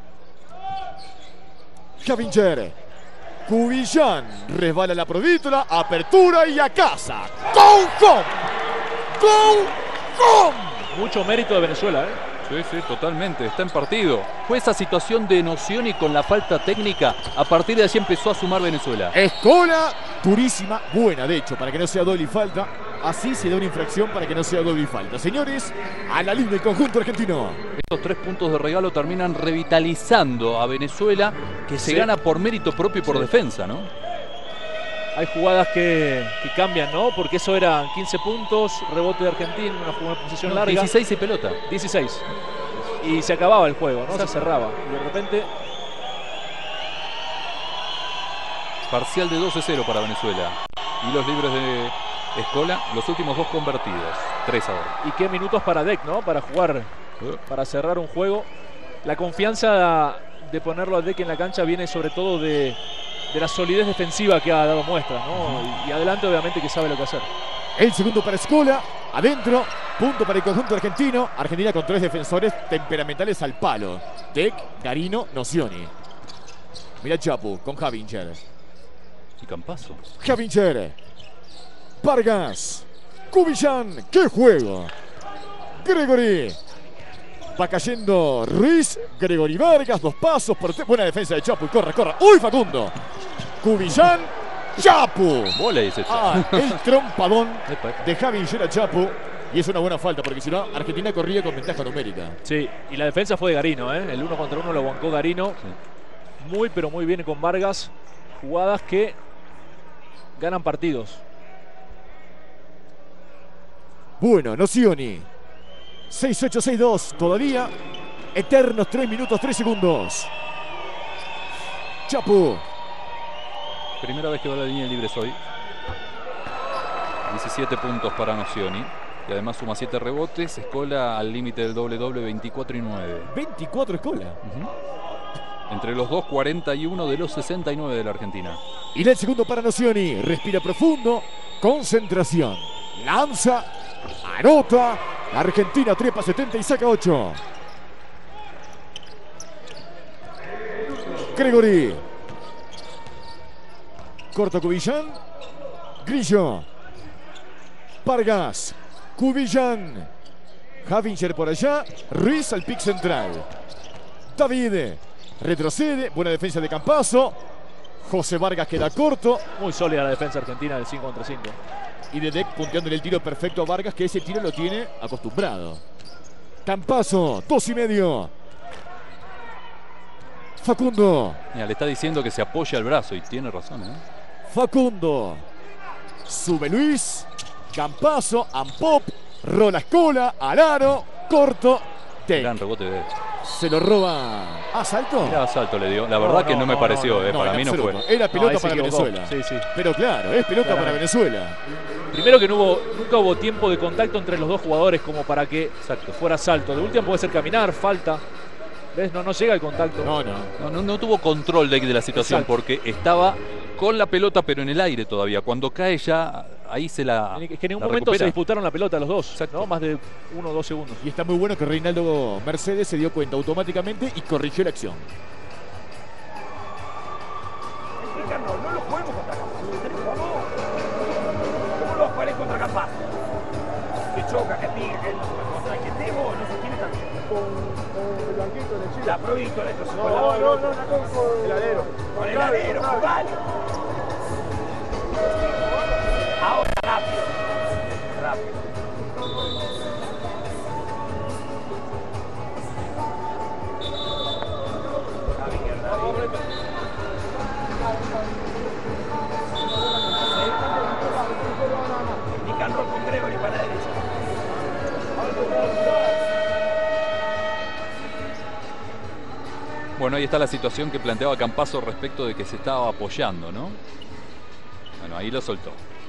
Javinger. Cubillán. Resbala la Provítola. Apertura y a casa. ¡Go, go! ¡Go, go! Mucho mérito de Venezuela, ¿eh? Sí, sí, totalmente. Está en partido. Fue esa situación de Nocioni con la falta técnica. A partir de allí empezó a sumar Venezuela. Escola, durísima, buena, de hecho, para que no sea doble y falta. Así se da una infracción para que no sea doble y falta. Señores, a la línea del conjunto argentino. Estos tres puntos de regalo terminan revitalizando a Venezuela, que se Sí. gana por mérito propio y por Sí. defensa, ¿no? Hay jugadas que, que cambian, ¿no? Porque eso eran quince puntos, rebote de Argentina, una, una posición No, larga. dieciséis y pelota. dieciséis. Y se acababa el juego, ¿no? Se cerraba. Y de repente... Parcial de doce cero para Venezuela. Y los libres de Escola, los últimos dos convertidos. tres ahora. Y qué minutos para Deck, ¿no? Para jugar para cerrar un juego. La confianza de ponerlo a Deck en la cancha viene sobre todo de, de la solidez defensiva que ha dado muestra, ¿no? Y, y adelante obviamente que sabe lo que hacer. El segundo para Scola, adentro, punto para el conjunto argentino. Argentina con tres defensores temperamentales al palo. Deck, Garino, Nocioni. Mira Chapu con Javinger. Y Campazo. Javinger. Vargas. Cubillán. ¡Qué juego! Gregory. Va cayendo Ruiz. Gregory Vargas. Dos pasos. Por... Buena defensa de Chapu. Corre, corre. ¡Uy, Facundo! Cubillán. Chapu. Bola dice Chapu. Ah, el trompadón Epa, epa. de Javinger a Chapu. Y es una buena falta porque si no, Argentina corría con ventaja numérica. Sí, y la defensa fue de Garino, ¿eh? El uno contra uno lo bancó Garino. Sí. Muy, pero muy bien con Vargas. Jugadas que ganan partidos. Bueno, Nocioni. seis ocho seis dos. Todavía eternos tres minutos tres segundos. Chapu. Primera vez que va a la línea libre hoy. diecisiete puntos para Nocioni. Y además suma siete rebotes. Scola al límite del doble doble, veinticuatro y nueve. veinticuatro Scola. Uh-huh. Entre los dos, cuarenta y uno de los sesenta y nueve de la Argentina. Y el segundo para Nocioni. Respira profundo. Concentración. Lanza. Anota. Argentina trepa setenta y saca ocho. Gregory. Corta Cubillán. Grillo. Vargas. Cubillán. Javinger por allá. Ruiz al pick central. David. Retrocede. Buena defensa de Campazo. José Vargas queda corto. Muy sólida la defensa argentina del cinco contra cinco. Y de Deck punteándole el tiro perfecto a Vargas, que ese tiro lo tiene acostumbrado. Campazo. Dos y medio. Facundo. Mira, le está diciendo que se apoya el brazo y tiene razón, ¿eh? Facundo. Sube Luis. Campazo. Ampop. Rola Scola. Al aro. Corto. Deck. Gran rebote de... Se lo roba. ¿Ah, salto? Mira, salto le dio. La verdad No, que no, no, me no, pareció, no, eh, No, para en mí no absoluto. fue. Era pelota No, ahí se para equivocó. Venezuela. Sí, sí. Pero claro, es pelota Claramente. para Venezuela. Primero que no hubo, nunca hubo tiempo de contacto entre los dos jugadores como para que Exacto. fuera salto. De última puede ser caminar, falta. ¿Ves? No, no llega el contacto. No, no. No, no, no tuvo control de, de la situación. Exacto. Porque estaba con la pelota pero en el aire todavía. Cuando cae ya, ahí se la Es que en ningún la momento recupera. se disputaron la pelota los dos. Exacto. ¿No? Más de uno o dos segundos. Y está muy bueno que Reinaldo Mercedes se dio cuenta automáticamente y corrigió la acción. Explicarnos, no lo juguemos contra Campaz. ¿Cómo lo jugaré contra Campaz? Que choca, que pica, que contra el que estemos, no se tiene también. Con, con el banquito de Chile. La provisto, esto se No, no, no, no, con el alero. Con el alero, jugale. Ahora rápido. Rápido. Javier, David. Pick and roll con Gregory para la derecha. Bueno, ahí está la situación que planteaba Campazo respecto de que se estaba apoyando, ¿no? Bueno, ahí lo soltó.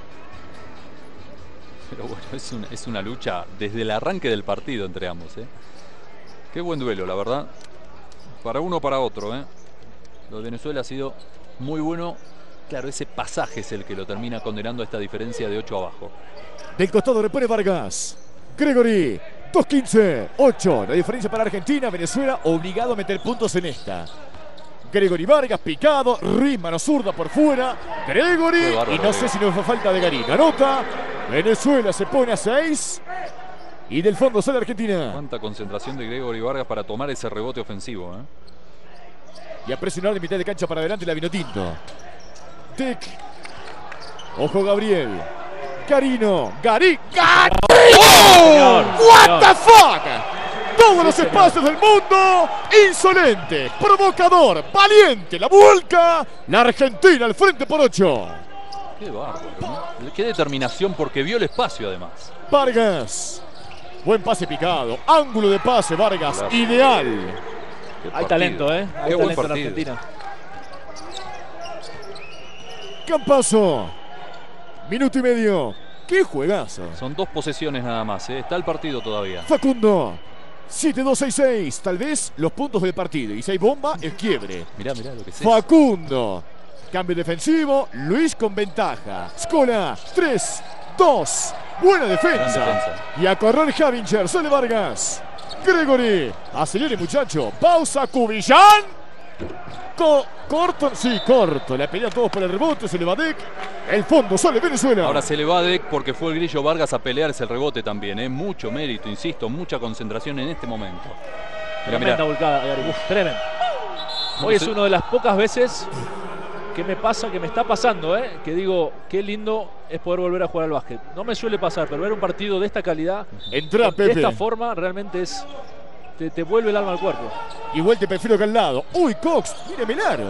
Pero bueno, es una, es una lucha desde el arranque del partido entre ambos, ¿eh? Qué buen duelo, la verdad. Para uno o para otro, ¿eh? Lo de Venezuela ha sido muy bueno. Claro, ese pasaje es el que lo termina condenando a esta diferencia de ocho abajo. Del costado repone Vargas. Gregory. dos quince. ocho. La diferencia para Argentina. Venezuela obligado a meter puntos en esta. Gregory Vargas picado. Ruiz mano zurda por fuera. Gregory. Qué bárbaro, Y no sé si no fue falta de Garino. Anota. Venezuela se pone a seis. Y del fondo sale Argentina. Cuánta concentración de Gregory Vargas para tomar ese rebote ofensivo, ¿eh? Y a presionar de mitad de cancha para adelante la Vinotinto. Tic. Ojo Gabriel. Garino. Gari. ¡Gari! Señor, What señor. the fuck. Todos los espacios del mundo. Insolente. Provocador. Valiente. La vuelca. La Argentina al frente por ocho. Qué bárbaro, ¿no? Qué determinación porque vio el espacio además. Vargas. Buen pase picado. Ángulo de pase Vargas. Claro. Ideal. Qué Hay partido. talento, ¿eh? Hay Qué buen talento en partido. Argentina. Campazo. Minuto y medio. ¡Qué juegazo! Son dos posesiones nada más, ¿eh? Está el partido todavía. Facundo. siete dos seis seis, tal vez los puntos del partido. Y si hay bomba, el quiebre. Mirá, mirá lo que es. Facundo. Cambio defensivo. Luis con ventaja. Scola. tres, dos. Buena defensa. defensa. Y a correr Javinger. Sale Vargas. Gregory. Acelere, muchacho. Pausa. Cubillán. Co corto. Sí, corto. La pelea todos por el rebote. Se le va Dec. El fondo. Sale Venezuela. Ahora se le va a Dec porque fue el Grillo Vargas a pelearse el rebote también. ¿eh? Mucho mérito, insisto. Mucha concentración en este momento. Mirá, Tremenda mirá. volcada, Gary. Uf, tremendo. Hoy es una de las pocas veces que me pasa, que me está pasando, ¿eh? que digo, qué lindo es poder volver a jugar al básquet. No me suele pasar, pero ver un partido de esta calidad, Entra, de Pepe. esta forma, realmente es te, te vuelve el alma al cuerpo. Igual te prefiero que al lado. Uy, Cox. Mire, Melaro.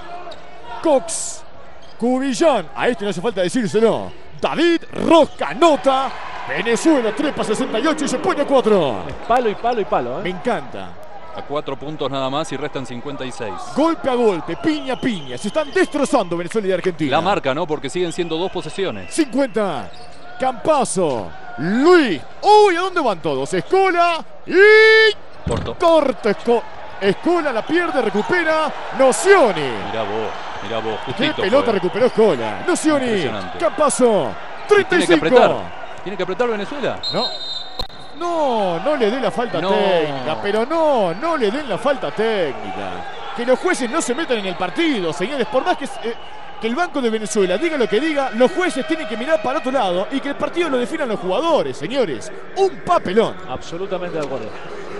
Cox. Cubillán. A este no hace falta decírselo. David Rosca nota. Venezuela trepa sesenta y ocho y se pone a cuatro. Es palo y palo y palo. ¿eh? Me encanta. A cuatro puntos nada más y restan cincuenta y seis. Golpe a golpe, piña a piña. Se están destrozando Venezuela y Argentina. La marca, ¿no? Porque siguen siendo dos posesiones. cincuenta. Campazo. Luis. Uy, ¿a dónde van todos? Escola. Y... Corto. Corta. Esco... Escola la pierde, recupera. Nocioni. Mirá vos, mirá vos. Qué Justito pelota fue. recuperó Escola. Nocioni. Impresionante. Campazo. treinta y Tiene que cinco. apretar. Tiene que apretar Venezuela. No. No, no le den la falta No. técnica, pero no, no le den la falta técnica. Que los jueces no se metan en el partido, señores. Por más que, eh, que el Banco de Venezuela diga lo que diga, los jueces tienen que mirar para otro lado y que el partido lo definan los jugadores, señores. Un papelón. Absolutamente de acuerdo.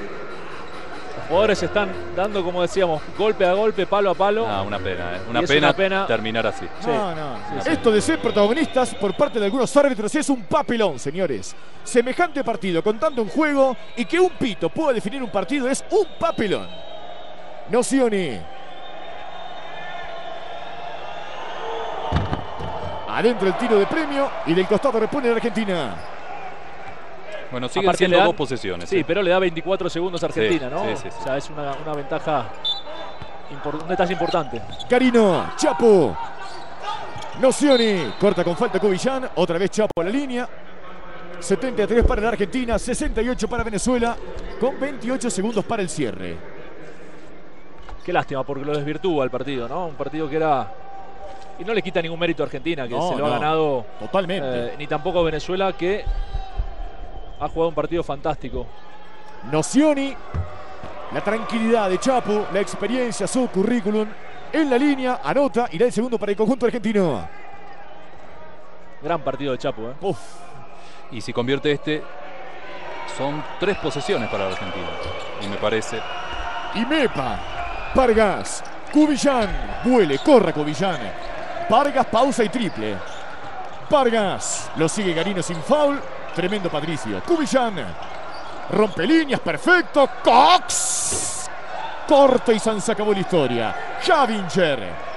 Los jugadores se están dando, como decíamos, golpe a golpe, palo a palo. Ah, una pena, ¿eh? Una Y es pena, una pena. terminar así. Sí. No, no. Sí, sí. Esto de ser protagonistas por parte de algunos árbitros es un papelón, señores. Semejante partido con tanto en juego y que un pito pueda definir un partido es un papelón. Nocioni. Adentro el tiro de premio y del costado repone la Argentina. Bueno, siguen Aparte siendo le dan- dos posesiones. Sí, ¿eh? pero le da veinticuatro segundos a Argentina, Sí, ¿no? sí, sí, sí. O sea, es una, una ventaja, impor- un detalle importante. Carino, Chapo. Nocioni, corta con falta Cubillán. Otra vez Chapo a la línea. setenta y tres para la Argentina, sesenta y ocho para Venezuela, con veintiocho segundos para el cierre. Qué lástima, porque lo desvirtúa el partido, ¿no? Un partido que era... Y no le quita ningún mérito a Argentina, que No, se lo no, ha ganado, Totalmente. eh, ni tampoco a Venezuela, que ha jugado un partido fantástico. Nocioni, la tranquilidad de Chapo, la experiencia, su currículum. En la línea, anota, irá el segundo para el conjunto argentino. Gran partido de Chapo, ¿eh? Uf. Y si convierte este, son tres posesiones para la Argentina. Y me parece. Y Mepa, Vargas, Cubillán, vuele, corra Cubillán. Vargas, pausa y triple. Vargas, lo sigue Garino sin foul. Tremendo Patricio. Cubillán, rompe líneas, perfecto. Cox, corta y San se acabó la historia. Javinger,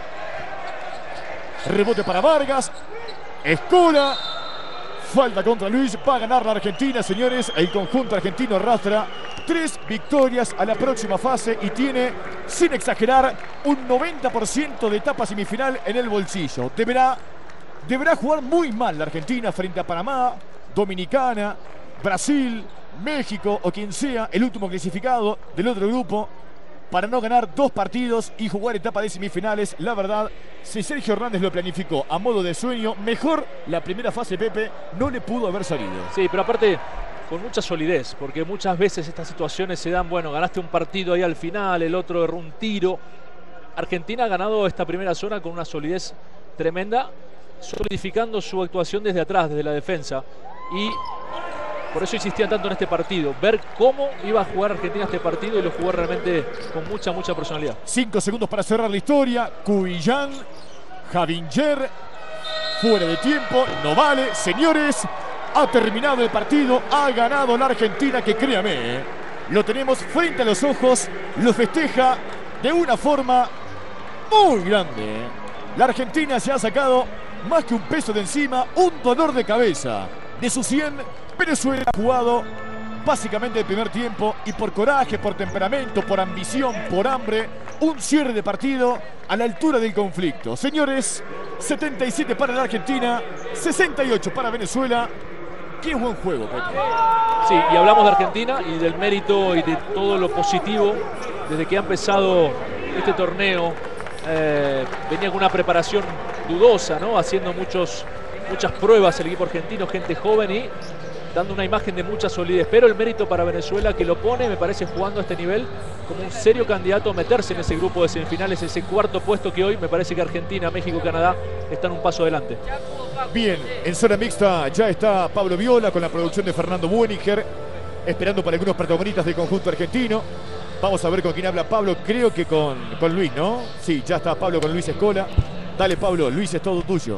rebote para Vargas. Escola. Falta contra Luis, va a ganar la Argentina, señores. El conjunto argentino arrastra tres victorias a la próxima fase y tiene, sin exagerar, un noventa por ciento de etapa semifinal en el bolsillo. Deberá, deberá jugar muy mal la Argentina frente a Panamá, Dominicana, Brasil, México o quien sea el último clasificado del otro grupo, para no ganar dos partidos y jugar etapa de semifinales. La verdad, si Sergio Hernández lo planificó a modo de sueño, mejor la primera fase, Pepe, no le pudo haber salido. Sí, pero aparte con mucha solidez, porque muchas veces estas situaciones se dan, bueno, ganaste un partido ahí al final, el otro erró un tiro. Argentina ha ganado esta primera zona con una solidez tremenda, solidificando su actuación desde atrás, desde la defensa. Y por eso insistían tanto en este partido, ver cómo iba a jugar Argentina este partido, y lo jugó realmente con mucha, mucha personalidad. Cinco segundos para cerrar la historia. Cubillán, Javinger, fuera de tiempo, no vale. Señores, ha terminado el partido, ha ganado la Argentina, que créame, eh, lo tenemos frente a los ojos, lo festeja de una forma muy grande. eh. La Argentina se ha sacado más que un peso de encima, un dolor de cabeza. De sus cien, Venezuela ha jugado básicamente el primer tiempo, y por coraje, por temperamento, por ambición, por hambre, un cierre de partido a la altura del conflicto. Señores, setenta y siete para la Argentina, sesenta y ocho para Venezuela. ¿Qué es buen juego, Pepe? Sí, y hablamos de Argentina y del mérito y de todo lo positivo desde que ha empezado este torneo. Eh, venía con una preparación dudosa, ¿no? Haciendo muchos, muchas pruebas el equipo argentino, gente joven y dando una imagen de mucha solidez. Pero el mérito para Venezuela, que lo pone, me parece, jugando a este nivel como un serio candidato a meterse en ese grupo de semifinales, ese cuarto puesto que hoy me parece que Argentina, México, Canadá están un paso adelante. Bien, en zona mixta ya está Pablo Viola con la producción de Fernando Bueniger, esperando para algunos protagonistas del conjunto argentino. Vamos a ver con quién habla Pablo, creo que con, con Luis, ¿no? Sí, ya está Pablo con Luis Escola. Dale, Pablo, Luis, es todo tuyo.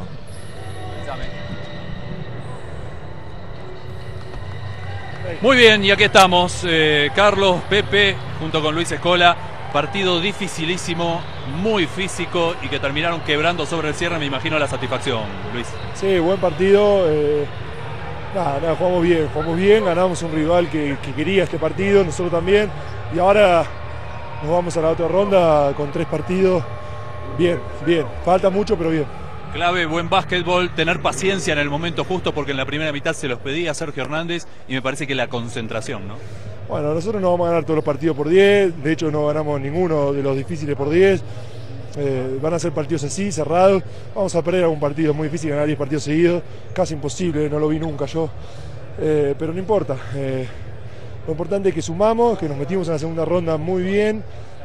Muy bien, y aquí estamos, eh, Carlos, Pepe, junto con Luis Escola. Partido dificilísimo, muy físico y que terminaron quebrando sobre el cierre, me imagino la satisfacción, Luis. Sí, buen partido. Eh, nada, nada, jugamos bien, jugamos bien, ganamos un rival que, que quería este partido, nosotros también. Y ahora nos vamos a la otra ronda con tres partidos. Bien, bien, falta mucho, pero bien. Clave, buen básquetbol, tener paciencia en el momento justo, porque en la primera mitad se los pedía Sergio Hernández y me parece que la concentración, ¿no? Bueno, nosotros no vamos a ganar todos los partidos por diez, de hecho no ganamos ninguno de los difíciles por diez. Eh, van a ser partidos así, cerrados. Vamos a perder algún partido, es muy difícil ganar diez partidos seguidos, casi imposible, no lo vi nunca yo. Eh, pero no importa, eh, lo importante es que sumamos, que nos metimos en la segunda ronda muy bien,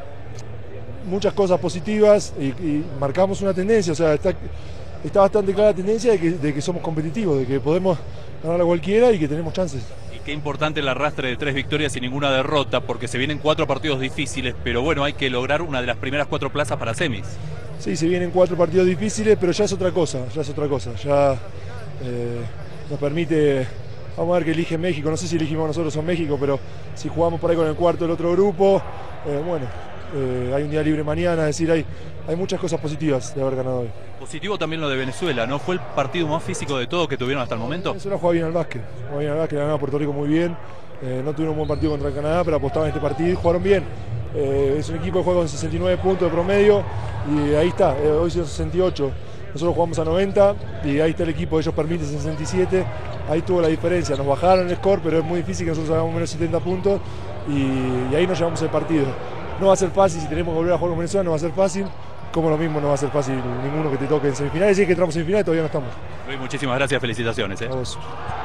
muchas cosas positivas y, y marcamos una tendencia, o sea, está, está bastante clara la tendencia de que, de que somos competitivos, de que podemos ganar a cualquiera y que tenemos chances. Qué importante el arrastre de tres victorias y ninguna derrota, porque se vienen cuatro partidos difíciles, pero bueno, hay que lograr una de las primeras cuatro plazas para semis. Sí, se vienen cuatro partidos difíciles, pero ya es otra cosa, ya es otra cosa, ya eh, nos permite, vamos a ver qué elige México, no sé si elegimos nosotros o México, pero si jugamos por ahí con el cuarto del otro grupo, eh, bueno, eh, hay un día libre mañana, es decir, hay, hay muchas cosas positivas de haber ganado hoy. Positivo también lo de Venezuela, ¿no? Fue el partido más físico de todo que tuvieron hasta el momento. Venezuela juega bien al básquet, juega bien al básquet, ganaba a Puerto Rico muy bien, eh, no tuvieron un buen partido contra Canadá, pero apostaban en este partido y jugaron bien. Eh, es un equipo que juega con sesenta y nueve puntos de promedio y ahí está, eh, hoy son sesenta y ocho, nosotros jugamos a noventa y ahí está el equipo, ellos permiten sesenta y siete, ahí tuvo la diferencia, nos bajaron el score, pero es muy difícil que nosotros hagamos menos setenta puntos y, y ahí nos llevamos el partido. No va a ser fácil, si tenemos que volver a jugar con Venezuela no va a ser fácil, como lo mismo no va a ser fácil ninguno que te toque en semifinales, y es que entramos en semifinales y todavía no estamos. Luis, muchísimas gracias, felicitaciones. ¿eh? A vos.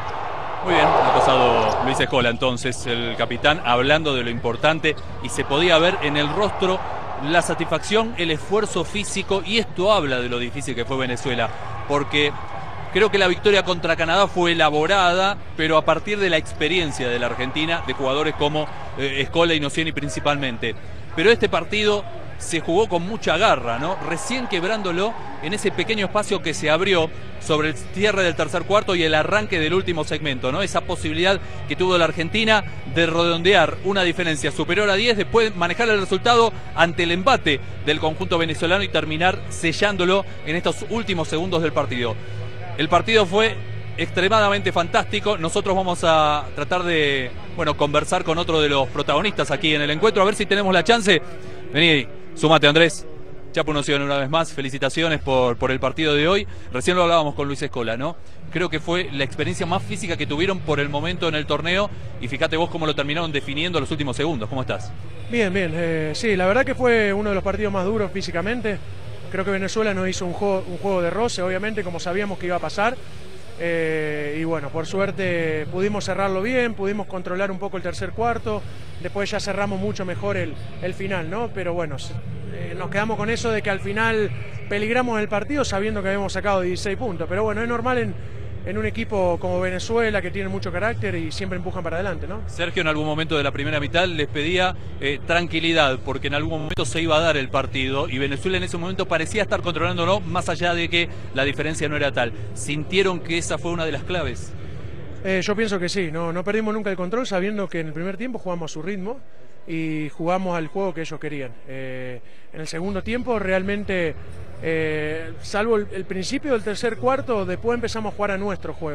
Muy bien, ha pasado Luis Escola entonces, el capitán, hablando de lo importante y se podía ver en el rostro la satisfacción, el esfuerzo físico, y esto habla de lo difícil que fue Venezuela, porque creo que la victoria contra Canadá fue elaborada, pero a partir de la experiencia de la Argentina, de jugadores como eh, Escola y Nocieni principalmente. Pero este partido se jugó con mucha garra, ¿no? Recién quebrándolo en ese pequeño espacio que se abrió sobre el cierre del tercer cuarto y el arranque del último segmento, ¿no? Esa posibilidad que tuvo la Argentina de redondear una diferencia superior a diez, después manejar el resultado ante el embate del conjunto venezolano y terminar sellándolo en estos últimos segundos del partido. El partido fue extremadamente fantástico. Nosotros vamos a tratar de, bueno, conversar con otro de los protagonistas aquí en el encuentro, a ver si tenemos la chance. Vení, sumate, Andrés. Chapu Nocioni, una vez más, felicitaciones por, por el partido de hoy. Recién lo hablábamos con Luis Escola, ¿no? Creo que fue la experiencia más física que tuvieron por el momento en el torneo y fíjate vos cómo lo terminaron definiendo los últimos segundos. ¿Cómo estás? Bien, bien. Eh, sí, la verdad que fue uno de los partidos más duros físicamente. Creo que Venezuela nos hizo un juego, un juego de roce, obviamente, como sabíamos que iba a pasar. Eh, y bueno, por suerte pudimos cerrarlo bien, pudimos controlar un poco el tercer cuarto, después ya cerramos mucho mejor el, el final, ¿no? Pero bueno, eh, nos quedamos con eso de que al final peligramos el partido sabiendo que habíamos sacado dieciséis puntos, pero bueno, es normal en, en un equipo como Venezuela que tiene mucho carácter y siempre empujan para adelante, ¿no? Sergio en algún momento de la primera mitad les pedía eh, tranquilidad porque en algún momento se iba a dar el partido y Venezuela en ese momento parecía estar controlándolo más allá de que la diferencia no era tal. ¿Sintieron que esa fue una de las claves? Eh, yo pienso que sí, no, no perdimos nunca el control sabiendo que en el primer tiempo jugamos a su ritmo y jugamos al juego que ellos querían. Eh, en el segundo tiempo realmente, eh, salvo el, el principio del tercer cuarto, después empezamos a jugar a nuestro juego.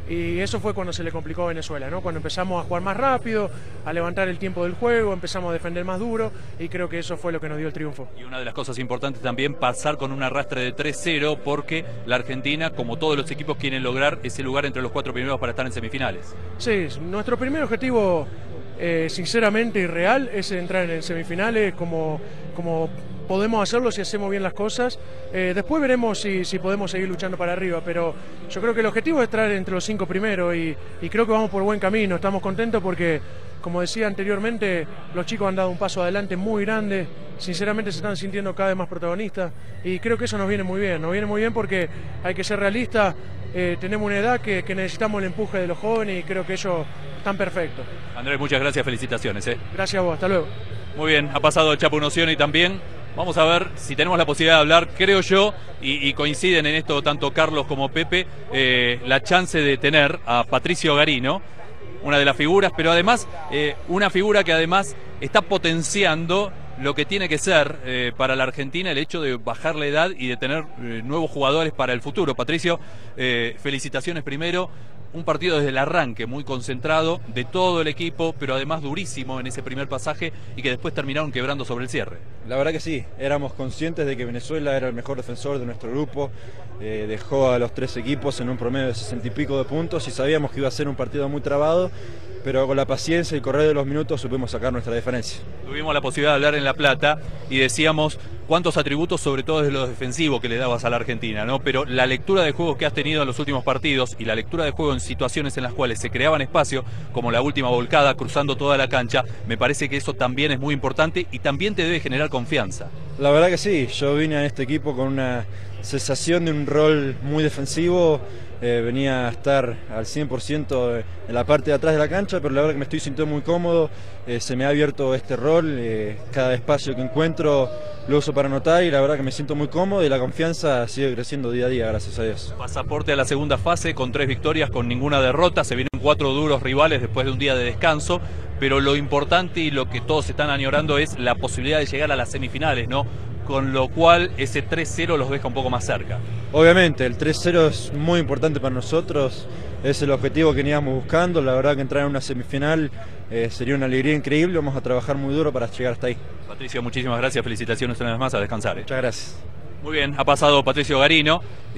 Y eso fue cuando se le complicó a Venezuela, ¿no? Cuando empezamos a jugar más rápido, a levantar el tiempo del juego, empezamos a defender más duro y creo que eso fue lo que nos dio el triunfo. Y una de las cosas importantes también, pasar con un arrastre de tres cero, porque la Argentina, como todos los equipos, quieren lograr ese lugar entre los cuatro primeros para estar en semifinales. Sí, nuestro primer objetivo, eh, sinceramente y real, es entrar en semifinales como, como podemos hacerlo si hacemos bien las cosas. Eh, después veremos si, si podemos seguir luchando para arriba, pero yo creo que el objetivo es estar entre los cinco primeros y, y creo que vamos por buen camino. Estamos contentos porque, como decía anteriormente, los chicos han dado un paso adelante muy grande. Sinceramente se están sintiendo cada vez más protagonistas y creo que eso nos viene muy bien. Nos viene muy bien porque hay que ser realistas. Eh, tenemos una edad que, que necesitamos el empuje de los jóvenes y creo que ellos están perfectos. Andrés, muchas gracias, felicitaciones. ¿eh? Gracias a vos, hasta luego. Muy bien, ha pasado Chapo Nocioni también. Vamos a ver si tenemos la posibilidad de hablar, creo yo, y, y coinciden en esto tanto Carlos como Pepe, eh, la chance de tener a Patricio Garino, una de las figuras, pero además eh, una figura que además está potenciando lo que tiene que ser eh, para la Argentina el hecho de bajar la edad y de tener eh, nuevos jugadores para el futuro. Patricio, eh, felicitaciones primero. Un partido desde el arranque muy concentrado de todo el equipo, pero además durísimo en ese primer pasaje y que después terminaron quebrando sobre el cierre. La verdad que sí, éramos conscientes de que Venezuela era el mejor defensor de nuestro grupo, eh, dejó a los tres equipos en un promedio de sesenta y pico de puntos y sabíamos que iba a ser un partido muy trabado, pero con la paciencia y el correr de los minutos supimos sacar nuestra diferencia. Tuvimos la posibilidad de hablar en La Plata y decíamos cuántos atributos, sobre todo desde lo defensivo, que le dabas a la Argentina, ¿no? Pero la lectura de juego que has tenido en los últimos partidos y la lectura de juego en situaciones en las cuales se creaban espacio, como la última volcada cruzando toda la cancha, me parece que eso también es muy importante y también te debe generar confianza. La verdad que sí, yo vine a este equipo con una sensación de un rol muy defensivo. Eh, venía a estar al cien por ciento en la parte de atrás de la cancha, pero la verdad que me estoy sintiendo muy cómodo, eh, se me ha abierto este rol, eh, cada espacio que encuentro lo uso para anotar y la verdad que me siento muy cómodo y la confianza sigue creciendo día a día, gracias a Dios. Pasaporte a la segunda fase con tres victorias, con ninguna derrota, se vienen cuatro duros rivales después de un día de descanso, pero lo importante y lo que todos están añorando es la posibilidad de llegar a las semifinales, ¿no? Con lo cual ese tres cero los deja un poco más cerca. Obviamente, el tres cero es muy importante para nosotros, es el objetivo que veníamos buscando, la verdad que entrar en una semifinal eh, sería una alegría increíble, vamos a trabajar muy duro para llegar hasta ahí. Patricio, muchísimas gracias, felicitaciones una vez más, a descansar. ¿eh? Muchas gracias. Muy bien, ha pasado Patricio Garino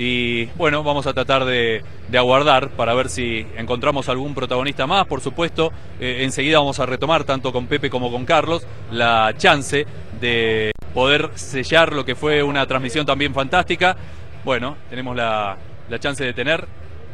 y bueno, vamos a tratar de, de aguardar para ver si encontramos algún protagonista más. Por supuesto, eh, enseguida vamos a retomar, tanto con Pepe como con Carlos, la chance de poder sellar lo que fue una transmisión también fantástica. Bueno, tenemos la, la chance de tener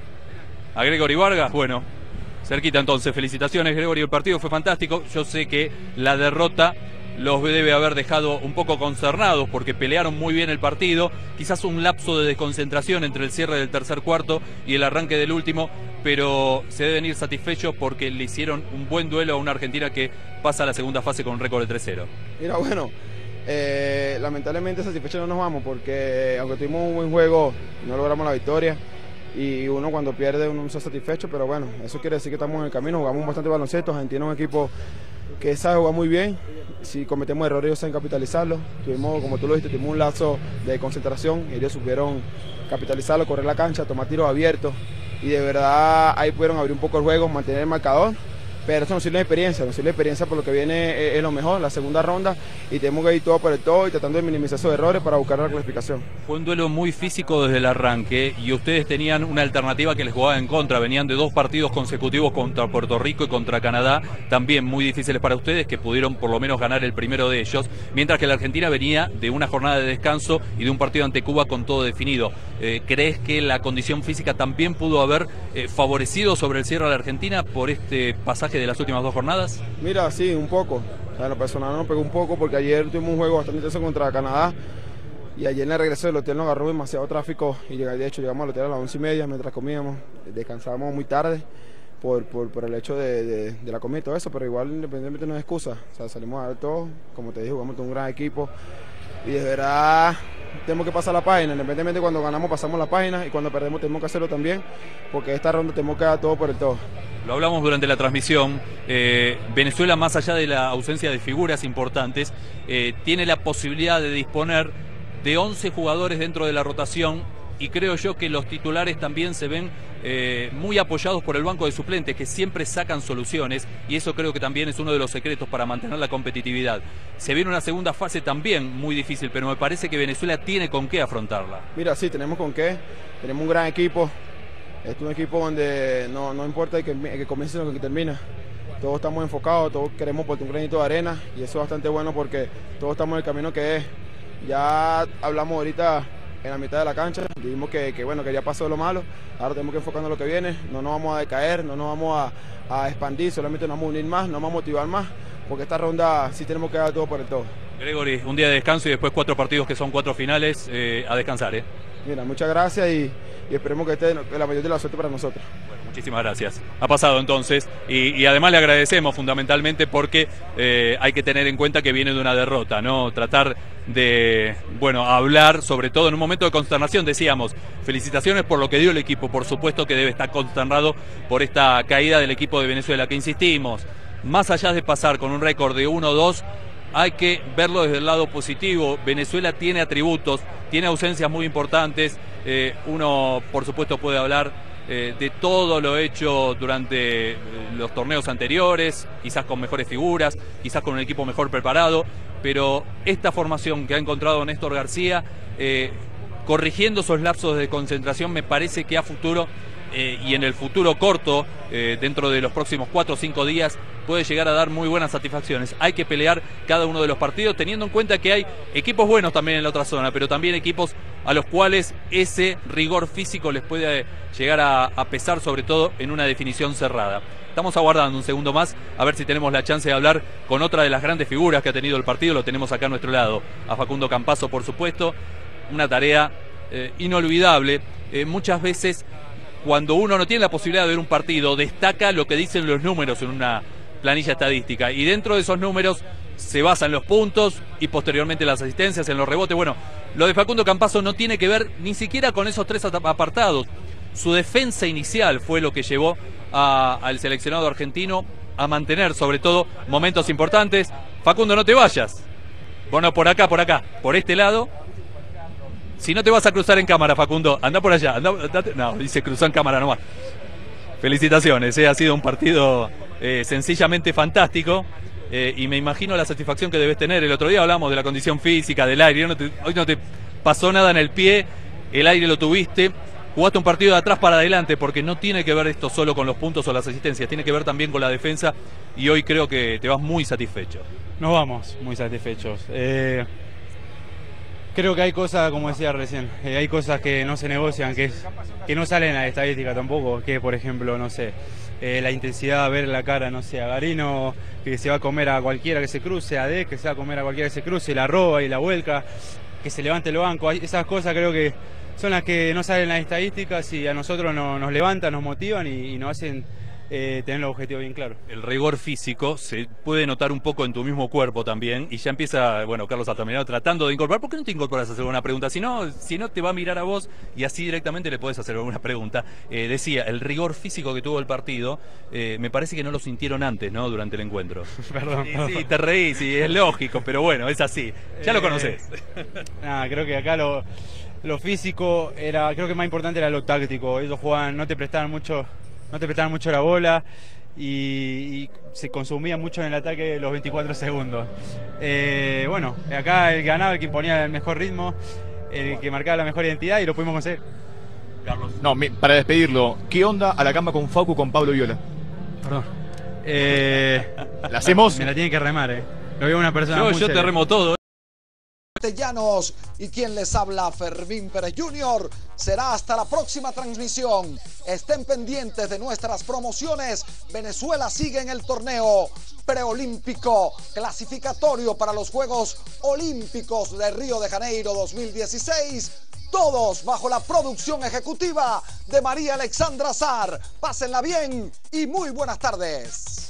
a Gregory Vargas. Bueno, cerquita entonces, felicitaciones Gregory, el partido fue fantástico. Yo sé que la derrota los debe haber dejado un poco consternados porque pelearon muy bien el partido, quizás un lapso de desconcentración entre el cierre del tercer cuarto y el arranque del último, pero se deben ir satisfechos porque le hicieron un buen duelo a una Argentina que pasa a la segunda fase con un récord de tres cero. Mira, bueno, eh, lamentablemente satisfechos no nos vamos porque aunque tuvimos un buen juego no logramos la victoria y uno cuando pierde uno no está satisfecho, pero bueno, eso quiere decir que estamos en el camino, jugamos bastante baloncesto, Argentina es un equipo que sabe jugar muy bien, si cometemos errores ellos saben capitalizarlo, tuvimos, como tú lo dijiste, tuvimos un lazo de concentración y ellos supieron capitalizarlo, correr la cancha, tomar tiros abiertos y de verdad ahí pudieron abrir un poco el juego, mantener el marcador, pero eso nos sirve de experiencia, nos sirve de experiencia por lo que viene es, es lo mejor, la segunda ronda y tenemos que ir todo por el todo y tratando de minimizar esos errores para buscar la clasificación. Fue un duelo muy físico desde el arranque y ustedes tenían una alternativa que les jugaba en contra, venían de dos partidos consecutivos contra Puerto Rico y contra Canadá, también muy difíciles para ustedes que pudieron por lo menos ganar el primero de ellos, mientras que la Argentina venía de una jornada de descanso y de un partido ante Cuba con todo definido. Eh, ¿Crees que la condición física también pudo haber eh, favorecido sobre el cierre a la Argentina por este pasaje de las últimas dos jornadas? Mira, sí, un poco. O sea, en lo personal nos pegó un poco porque ayer tuvimos un juego bastante intenso contra Canadá y ayer en el regreso del hotel nos agarró demasiado tráfico y de hecho llegamos al hotel a las once y media mientras comíamos, descansábamos muy tarde por, por, por el hecho de, de, de la comida y todo eso, pero igual independientemente no es excusa, o sea, salimos a dar todo, como te dije, jugamos con un gran equipo y de verdad tenemos que pasar la página, independientemente cuando ganamos pasamos la página y cuando perdemos tenemos que hacerlo también porque esta ronda tenemos que dar todo por el todo. Lo hablamos durante la transmisión, eh, Venezuela más allá de la ausencia de figuras importantes, eh, tiene la posibilidad de disponer de once jugadores dentro de la rotación y creo yo que los titulares también se ven eh, muy apoyados por el banco de suplentes, que siempre sacan soluciones, y eso creo que también es uno de los secretos para mantener la competitividad. Se viene una segunda fase también muy difícil, pero me parece que Venezuela tiene con qué afrontarla. Mira, sí, tenemos con qué, tenemos un gran equipo, es un equipo donde no, no importa el que, el que comience o el que termina. Todos estamos enfocados, todos queremos por un granito de arena, y eso es bastante bueno porque todos estamos en el camino que es. Ya hablamos ahorita en la mitad de la cancha, dijimos que, que bueno, que ya pasó lo malo, ahora tenemos que enfocarnos en lo que viene, no nos vamos a decaer, no nos vamos a, a expandir, solamente nos vamos a unir más, nos vamos a motivar más, porque esta ronda sí tenemos que dar todo por el todo. Gregory, un día de descanso y después cuatro partidos que son cuatro finales, eh, a descansar, ¿eh? Mira, muchas gracias y, y esperemos que esté la mayor de la suerte para nosotros. Bueno, muchísimas gracias. Ha pasado entonces y, y además le agradecemos fundamentalmente porque eh, hay que tener en cuenta que viene de una derrota, ¿no? Tratar de, bueno, hablar sobre todo en un momento de consternación, decíamos, felicitaciones por lo que dio el equipo, por supuesto que debe estar consternado por esta caída del equipo de Venezuela, que insistimos, más allá de pasar con un récord de uno dos, hay que verlo desde el lado positivo. Venezuela tiene atributos, tiene ausencias muy importantes, eh, uno por supuesto puede hablar eh, de todo lo hecho durante eh, los torneos anteriores, quizás con mejores figuras, quizás con un equipo mejor preparado, pero esta formación que ha encontrado Néstor García, eh, corrigiendo esos lapsos de concentración, me parece que a futuro eh, y en el futuro corto, eh, dentro de los próximos cuatro o cinco días, puede llegar a dar muy buenas satisfacciones. Hay que pelear cada uno de los partidos, teniendo en cuenta que hay equipos buenos también en la otra zona, pero también equipos a los cuales ese rigor físico les puede llegar a, a pesar, sobre todo en una definición cerrada. Estamos aguardando un segundo más, a ver si tenemos la chance de hablar con otra de las grandes figuras que ha tenido el partido. Lo tenemos acá a nuestro lado, a Facundo Campazzo, por supuesto. Una tarea eh, inolvidable. Eh, muchas veces, cuando uno no tiene la posibilidad de ver un partido, destaca lo que dicen los números en una planilla estadística, y dentro de esos números se basan los puntos y posteriormente las asistencias, en los rebotes. Bueno, lo de Facundo Campazzo no tiene que ver ni siquiera con esos tres apartados. Su defensa inicial fue lo que llevó a, al seleccionado argentino a mantener sobre todo momentos importantes. Facundo, no te vayas. Bueno, por acá, por acá, por este lado. Si no te vas a cruzar en cámara, Facundo, anda por allá. Anda, andate. No, dice cruzó en cámara nomás. Felicitaciones, eh, ha sido un partido eh, sencillamente fantástico, eh, y me imagino la satisfacción que debes tener. El otro día hablamos de la condición física, del aire, no te, hoy no te pasó nada en el pie, el aire lo tuviste, jugaste un partido de atrás para adelante, porque no tiene que ver esto solo con los puntos o las asistencias, tiene que ver también con la defensa, y hoy creo que te vas muy satisfecho. Nos vamos muy satisfechos. Eh... Creo que hay cosas, como decía recién, eh, hay cosas que no se negocian, que, es, que no salen a la estadística tampoco, que por ejemplo, no sé, eh, la intensidad, ver la cara, no sé, a Garino, que se va a comer a cualquiera que se cruce, a D, que se va a comer a cualquiera que se cruce, la roba y la vuelca, que se levante el banco, esas cosas creo que son las que no salen en las estadísticas y a nosotros no, nos levantan, nos motivan y, y nos hacen Eh, tener el objetivo bien claro. El rigor físico se puede notar un poco en tu mismo cuerpo también, y ya empieza, bueno, Carlos Altamirano tratando de incorporar. ¿Por qué no te incorporas a hacer una pregunta? Si no, si no te va a mirar a vos y así directamente le podés hacer alguna pregunta. Eh, decía, el rigor físico que tuvo el partido, eh, me parece que no lo sintieron antes, ¿no? Durante el encuentro. Perdón. Sí, sí, te reís, sí, es lógico, pero bueno, es así. Ya eh, lo conocés. Nada, creo que acá lo, lo físico era, creo que más importante era lo táctico. Ellos jugaban, no te prestaban mucho no te prestaban mucho la bola y, y se consumía mucho en el ataque los veinticuatro segundos. Eh, bueno, acá el ganaba, el que imponía el mejor ritmo, el que marcaba la mejor identidad, y lo pudimos conseguir. Carlos. No, me, para despedirlo, ¿qué onda a la cama con Facu, con Pablo Viola? Perdón. Eh, ¿La hacemos? Me la tiene que remar, eh. Lo veo una persona yo, muy yo seria. te remo todo. Castellanos y quien les habla, Fermín Pérez junior Será hasta la próxima transmisión. Estén pendientes de nuestras promociones. Venezuela sigue en el torneo preolímpico clasificatorio para los Juegos Olímpicos de Río de Janeiro dos mil dieciséis. Todos bajo la producción ejecutiva de María Alexandra Sar. Pásenla bien y muy buenas tardes.